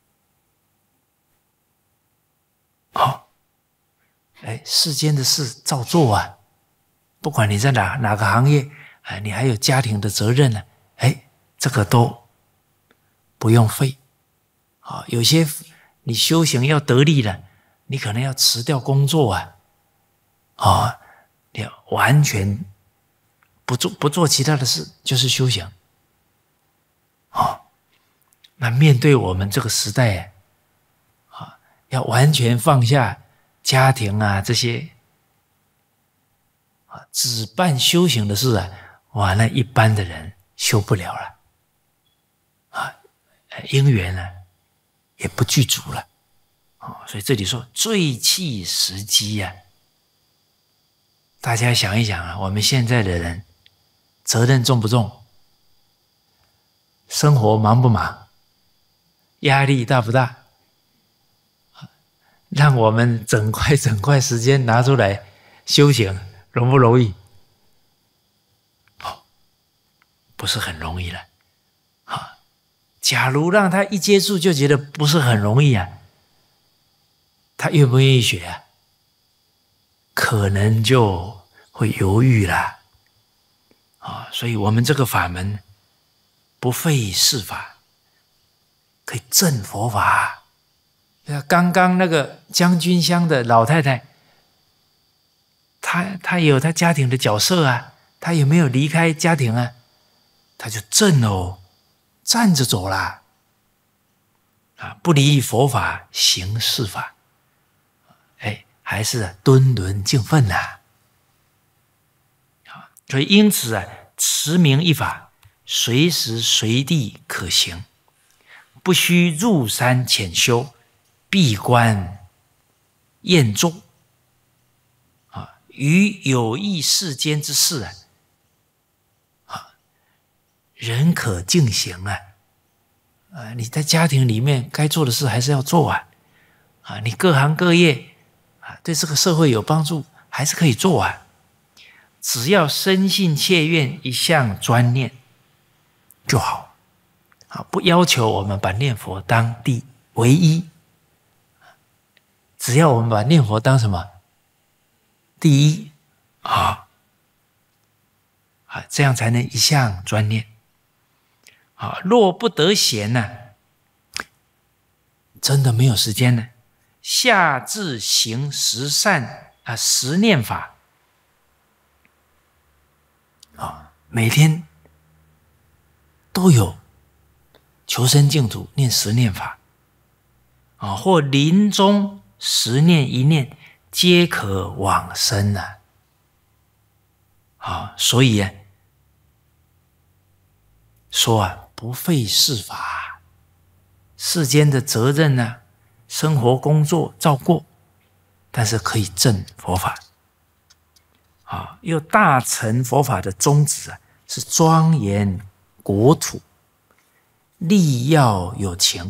好，哎，世间的事照做啊，不管你在哪哪个行业，哎，你还有家庭的责任呢，哎，这个都不用废。啊，有些你修行要得力了，你可能要辞掉工作啊，啊，你要完全不做不做其他的事，就是修行。啊，那面对我们这个时代啊，要完全放下家庭啊这些啊，只办修行的事啊，哇，那一般的人修不了了啊，因缘呢、啊、也不具足了啊，所以这里说最契时机呀、啊。大家想一想啊，我们现在的人责任重不重？生活忙不忙？压力大不大？让我们整块整块时间拿出来修行，容不容易？哦，不是很容易了。啊，假如让他一接触就觉得不是很容易啊，他愿不愿意学啊？可能就会犹豫啦。啊，所以我们这个法门不废世法，可以正佛法。刚刚那个将军乡的老太太，她她也有她家庭的角色啊，她有没有离开家庭啊？她就正哦，站着走啦，啊，不离佛法行世法，哎，还是敦伦敬分呐、啊。所以因此啊，持名一法，随时随地可行，不须入山潜修，闭关验众啊，于有益世间之事啊，啊，人可尽行啊。啊，你在家庭里面该做的事还是要做啊。啊，你各行各业啊，对这个社会有帮助，还是可以做啊。只要深信切愿，一向专念就好。啊，不要求我们把念佛当第唯一。只要我们把念佛当什么第一啊，啊，这样才能一向专念啊。若不得闲呢、啊，真的没有时间呢，下至行十善啊，十念法啊，每天都有求生净土念十念法啊，或临终十念一念，皆可往生啊！啊，所以啊，说啊，不废世法，世间的责任呢、啊，生活工作照过，但是可以证佛法啊。又大乘佛法的宗旨啊，是庄严国土，利要有情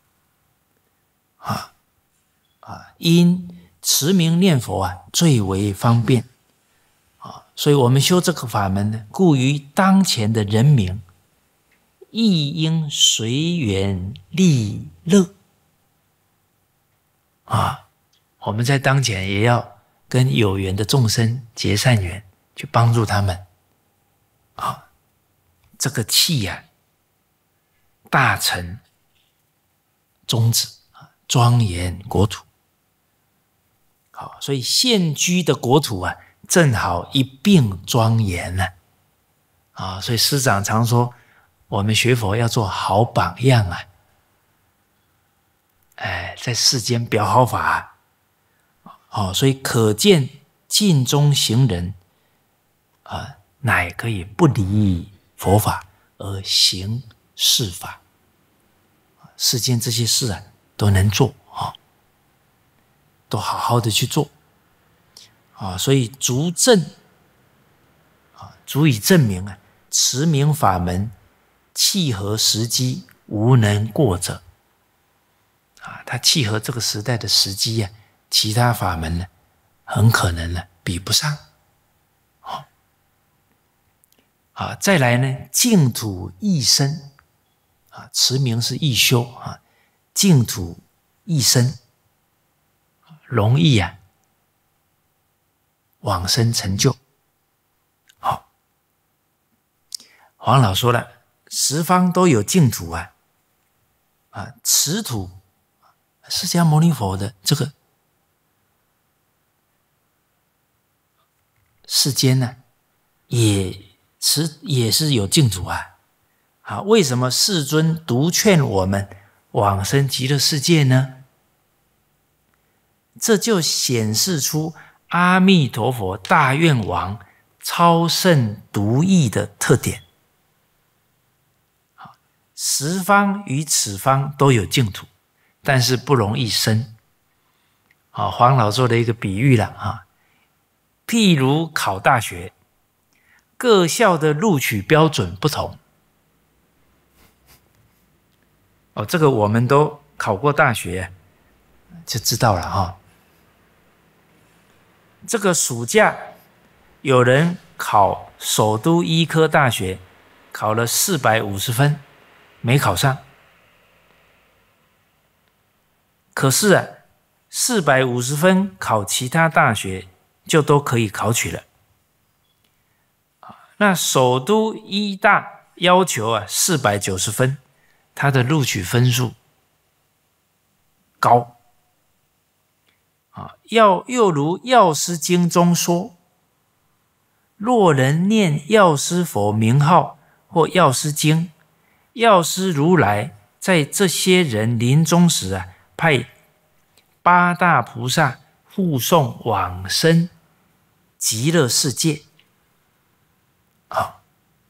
啊。啊，因持名念佛啊，最为方便啊，所以我们修这个法门呢，故于当前的人民，亦应随缘利乐啊。我们在当前也要跟有缘的众生结善缘，去帮助他们啊。这个契呀、啊，大乘宗旨啊，庄严国土。好，所以现居的国土啊，正好一并庄严呢、啊。啊，所以师长常说，我们学佛要做好榜样啊。哎，在世间表好法、啊。哦，所以可见尽中行人啊，乃可以不离佛法而行世法。世间这些事啊，都能做啊。都好好的去做啊，所以逐正啊， 足以证明啊，持名法门契合时机，无能过者。啊，它契合这个时代的时机啊，其他法门呢，很可能呢比不上。好、哦，啊，再来呢，净土易生啊，持名是易修啊，净土易生，容易啊往生成就。好，黄老说了，十方都有净土啊，啊，此土释迦牟尼佛的这个世间呢，也是也是有净土啊。啊，为什么世尊独劝我们往生极乐世界呢？这就显示出阿弥陀佛大愿王超胜独异的特点。十方与此方都有净土，但是不容易生。啊，黄老做了一个比喻了啊，譬如考大学，各校的录取标准不同。哦，这个我们都考过大学，就知道了哈、哦。这个暑假有人考首都医科大学，考了四百五十分，没考上。可是啊，四百五十分考其他大学就都可以考取了。那首都医大要求啊四百九十分，他的录取分数高。啊，要又如药师经中说，若人念药师佛名号或药师经，药师如来在这些人临终时啊，派八大菩萨护送往生极乐世界。啊，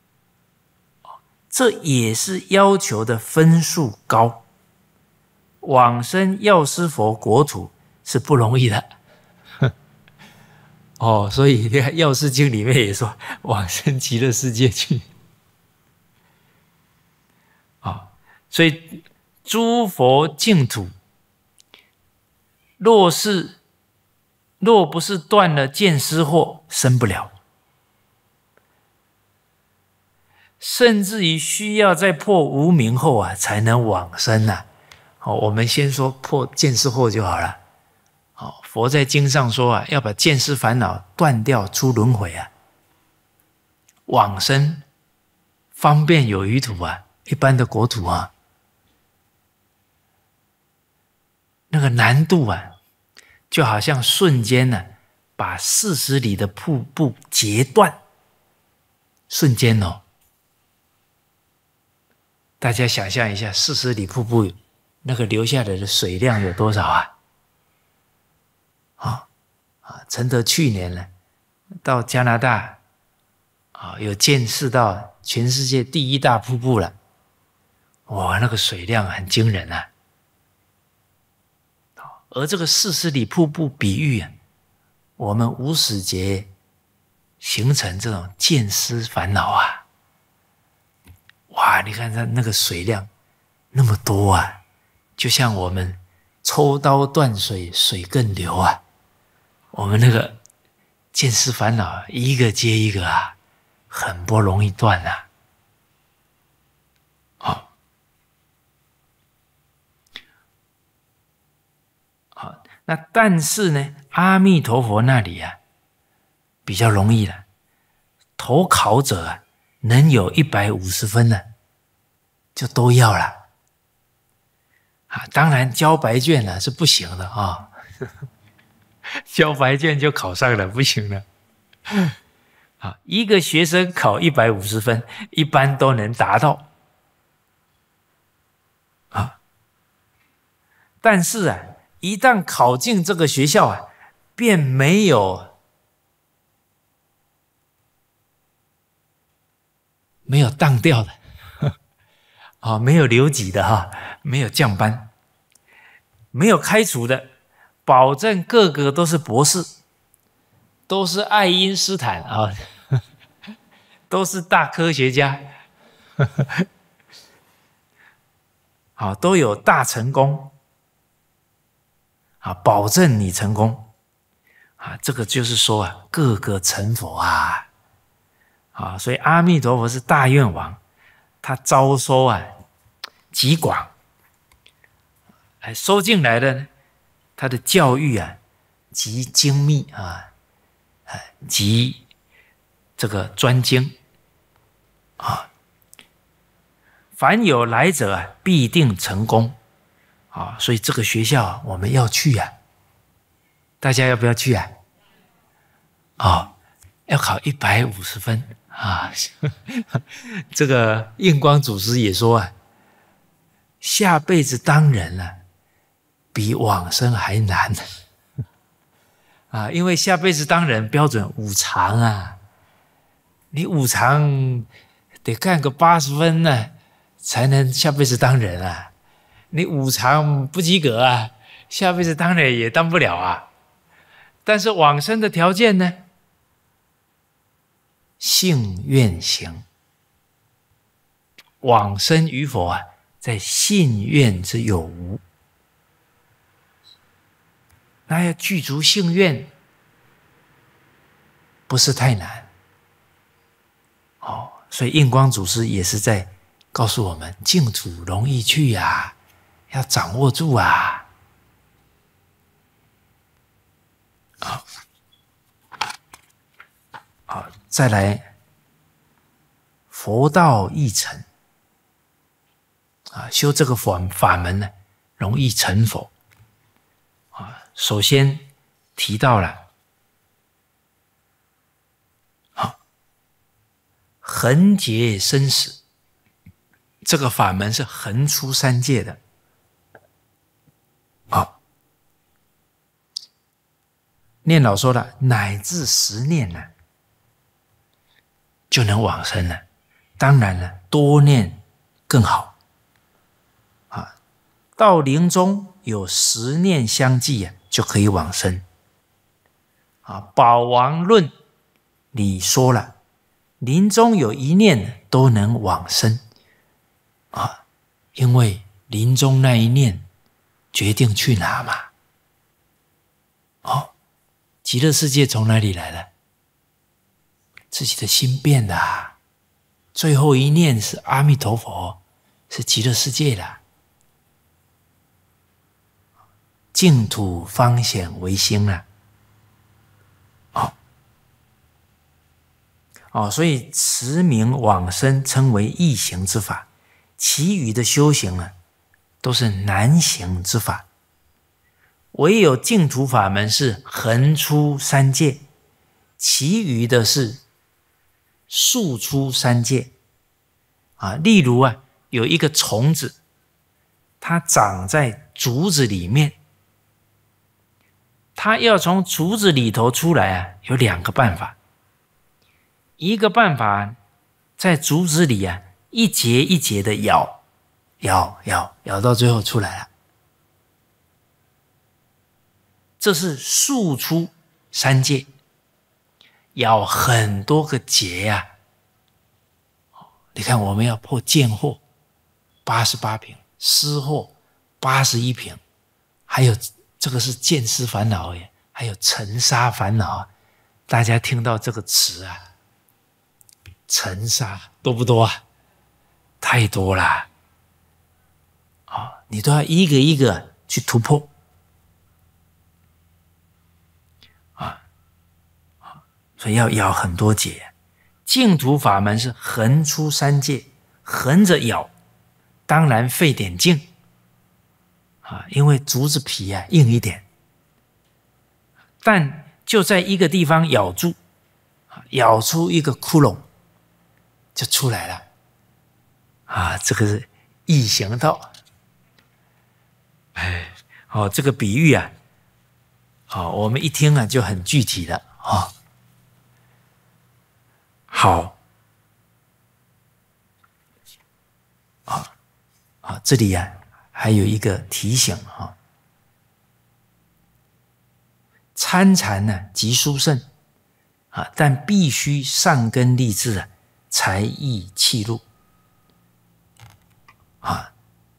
这也是要求的分数高，往生药师佛国土是不容易的。哦，所以《药师经》里面也说往生极乐世界去。啊、哦，所以诸佛净土，若是若不是断了见思惑，生不了。甚至于需要在破无明后啊，才能往生啊。好、哦，我们先说破见思惑就好了。好、哦，佛在经上说啊，要把见思烦恼断掉，出轮回啊，往生方便有余土啊，一般的国土啊，那个难度啊，就好像瞬间呢、啊，把四十里的瀑布截断，瞬间哦。大家想象一下，四十里瀑布那个流下来的水量有多少啊？啊啊！承德去年呢，到加拿大啊，有见识到全世界第一大瀑布了。哇，那个水量很惊人啊！而这个四十里瀑布比喻啊，我们无始劫形成这种见思烦恼啊。哇，你看它那个水量那么多啊，就像我们抽刀断水，水更流啊。我们那个见思烦恼一个接一个啊，很不容易断啊。好，好，那但是呢，阿弥陀佛那里啊，比较容易了。投考者啊，能有一百五十分呢，就都要了。啊，当然交白卷了是不行的啊。交白卷就考上了，不行了。啊，一个学生考一百五十分，一般都能达到。啊，但是啊，一旦考进这个学校啊，便没有没有当掉的，啊，没有留级的哈，没有降班，没有开除的。保证个个都是博士，都是爱因斯坦啊！ 都是大科学家，好，都有大成功，啊，保证你成功，啊，这个就是说啊，个个成佛啊，啊，所以阿弥陀佛是大愿王，他招收啊极广，哎，收进来的呢，他的教育啊极精密啊，哎，极这个专精啊。凡有来者啊，必定成功啊！所以这个学校啊，我们要去啊，大家要不要去啊？哦，要考一百五十分啊！这个印光祖师也说啊，下辈子当人啊，比往生还难啊！因为下辈子当人标准五常啊，你五常得干个八十分呢、啊。才能下辈子当人啊！你五常不及格啊，下辈子当人也当不了啊。但是往生的条件呢？信愿行，往生与否啊，在信愿之有无。那要具足信愿，不是太难。哦，所以印光祖师也是在告诉我们，净土容易去呀、啊，要掌握住啊！好，好，再来，佛道易成啊，修这个法法门呢，容易成佛啊。首先提到了，好，横劫生死。这个法门是横出三界的，好，念老说了，乃至十念呢，就能往生了。当然了，多念更好。啊，到临终有十念相继啊，就可以往生。啊，宝王论里说了，临终有一念都能往生。啊，因为临终那一念决定去哪嘛。哦，极乐世界从哪里来的？自己的心变的啊。最后一念是阿弥陀佛，是极乐世界的。净土方显为心了。哦，哦，所以持名往生称为易行之法。其余的修行呢，都是难行之法。唯有净土法门是横出三界，其余的是竖出三界。啊，例如啊，有一个虫子，它长在竹子里面，它要从竹子里头出来啊，有两个办法。一个办法，在竹子里啊。一节一节的咬，咬咬咬到最后出来了，这是竖出三界，咬很多个结呀、啊。你看，我们要破见惑八十八品，思惑八十一品，还有这个是见思烦恼耶，还有尘沙烦恼。大家听到这个词啊，尘沙多不多啊？太多了，哦，你都要一个一个去突破啊，所以要咬很多结。净土法门是横出三界，横着咬，当然费点劲啊，因为竹子皮啊硬一点，但就在一个地方咬住，咬出一个窟窿，就出来了。啊，这个是易行道。哎，哦，这个比喻啊，哦，我们一听啊就很具体了啊、哦。好，啊啊，这里啊还有一个提醒啊、哦，参禅呢极殊胜啊，但必须上根立志啊， 才易契入。啊，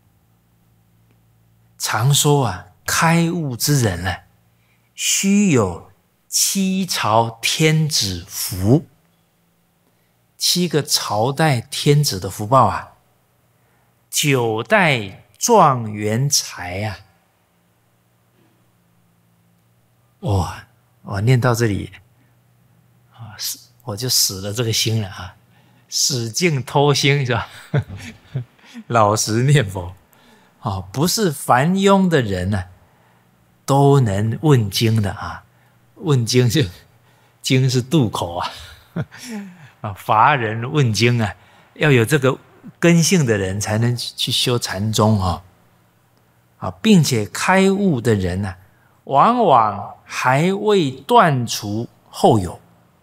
常说啊，开悟之人啊，须有七朝天子福，七个朝代天子的福报啊，九代状元才啊。哇，我念到这里啊，我就死了这个心了啊，使劲偷心是吧？老实念佛啊，不是凡庸的人啊，都能问经的啊。问经就经是渡口啊，啊，乏人问经啊，要有这个根性的人才能去修禅宗啊，啊，并且开悟的人啊，往往还未断除后有。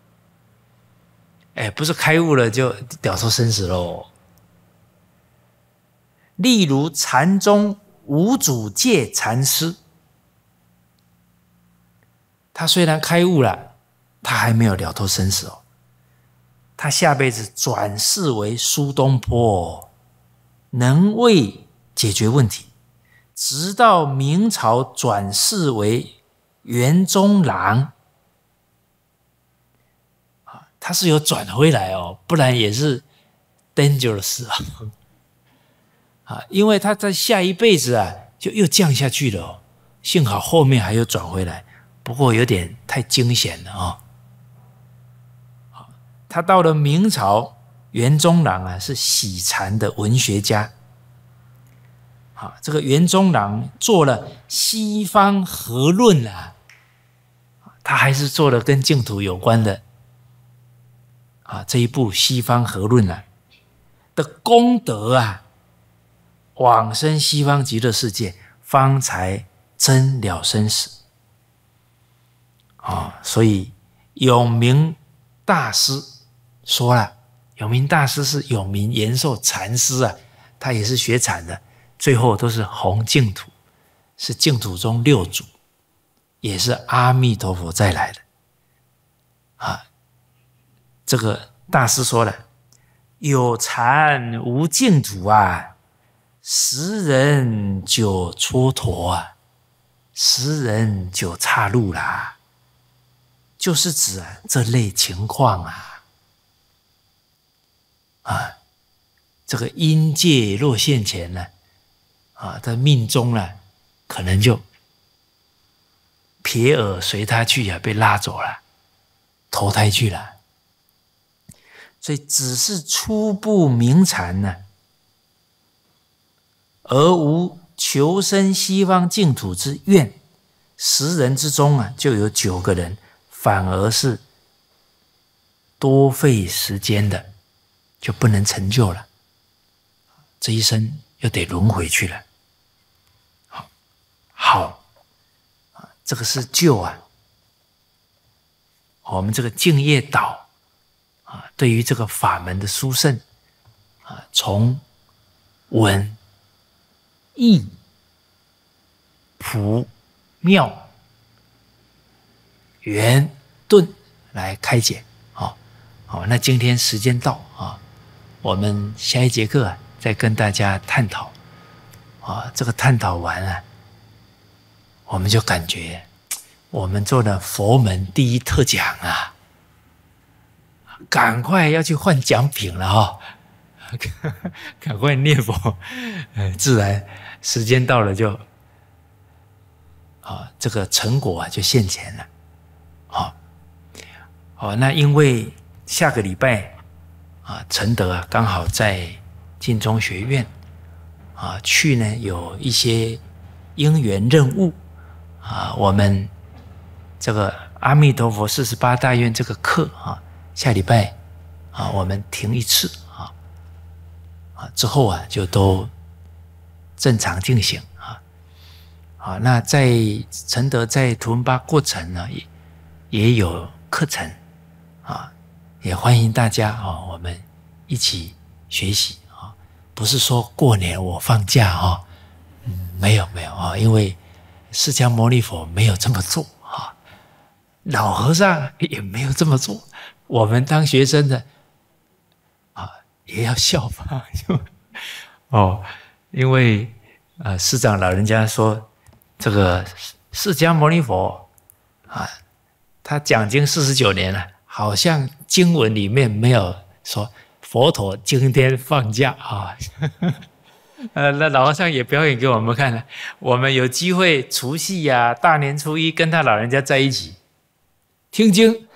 哎，不是开悟了就了脱生死喽。例如禅宗五祖戒禅师，他虽然开悟了，他还没有了脱生死哦。他下辈子转世为苏东坡，能为解决问题，直到明朝转世为袁宗郎。他是有转回来哦，不然也是 dangerous 啊。啊，因为他在下一辈子啊，就又降下去了哦。幸好后面还有转回来，不过有点太惊险了哦。他到了明朝，袁宗郎啊是喜禅的文学家。啊，这个袁宗郎做了《西方和论》啊，他还是做了跟净土有关的啊这一部《西方和论》啊的功德啊，往生西方极乐世界，方才真了生死。啊，所以永明大师说了，永明大师是永明延寿禅师啊，他也是学禅的，最后都是弘净土，是净土中六祖，也是阿弥陀佛再来的。啊，这个大师说了，有禅无净土啊，十人九蹉跎啊，十人九岔路啦，就是指啊这类情况啊。啊，这个因界若现前呢，啊，他命中呢，可能就撇耳随他去啊，被拉走了，投胎去了。所以只是初步明禅呢，而无求生西方净土之愿，十人之中啊，就有九个人反而是多费时间的，就不能成就了，这一生又得轮回去了。好，好，这个是救啊，我们这个净业岛啊，对于这个法门的殊胜啊，从文、义、朴、妙、圆、顿来开解。好，好，那今天时间到啊，我们下一节课啊，再跟大家探讨啊。这个探讨完啊，我们就感觉我们做了佛门第一特讲啊，赶快要去换奖品了哈、哦，赶快念佛，自然时间到了就啊，这个成果啊就现前了。好，好，那因为下个礼拜啊，承德啊刚好在净宗学院啊去呢，有一些因缘任务啊，我们这个阿弥陀佛四十八大愿这个课啊，下礼拜啊我们停一次啊，啊之后啊就都正常进行啊。啊，那在承德在图文巴过程呢，也也有课程啊，也欢迎大家啊，我们一起学习啊。不是说过年我放假啊，嗯，没有没有啊，因为释迦牟尼佛没有这么做啊，老和尚也没有这么做。我们当学生的也要效法。哦，因为呃，师长老人家说，这个释迦牟尼佛啊，他讲经四十九年了，好像经文里面没有说佛陀今天放假啊。呃，那老和尚也表演给我们看了，我们有机会除夕呀、啊、大年初一跟他老人家在一起听经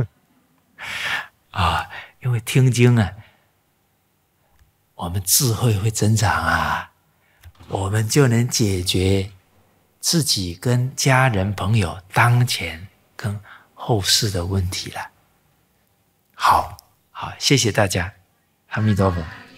啊，因为听经啊，我们智慧会增长啊，我们就能解决自己跟家人朋友当前跟后世的问题了。好，好，谢谢大家，阿弥陀佛。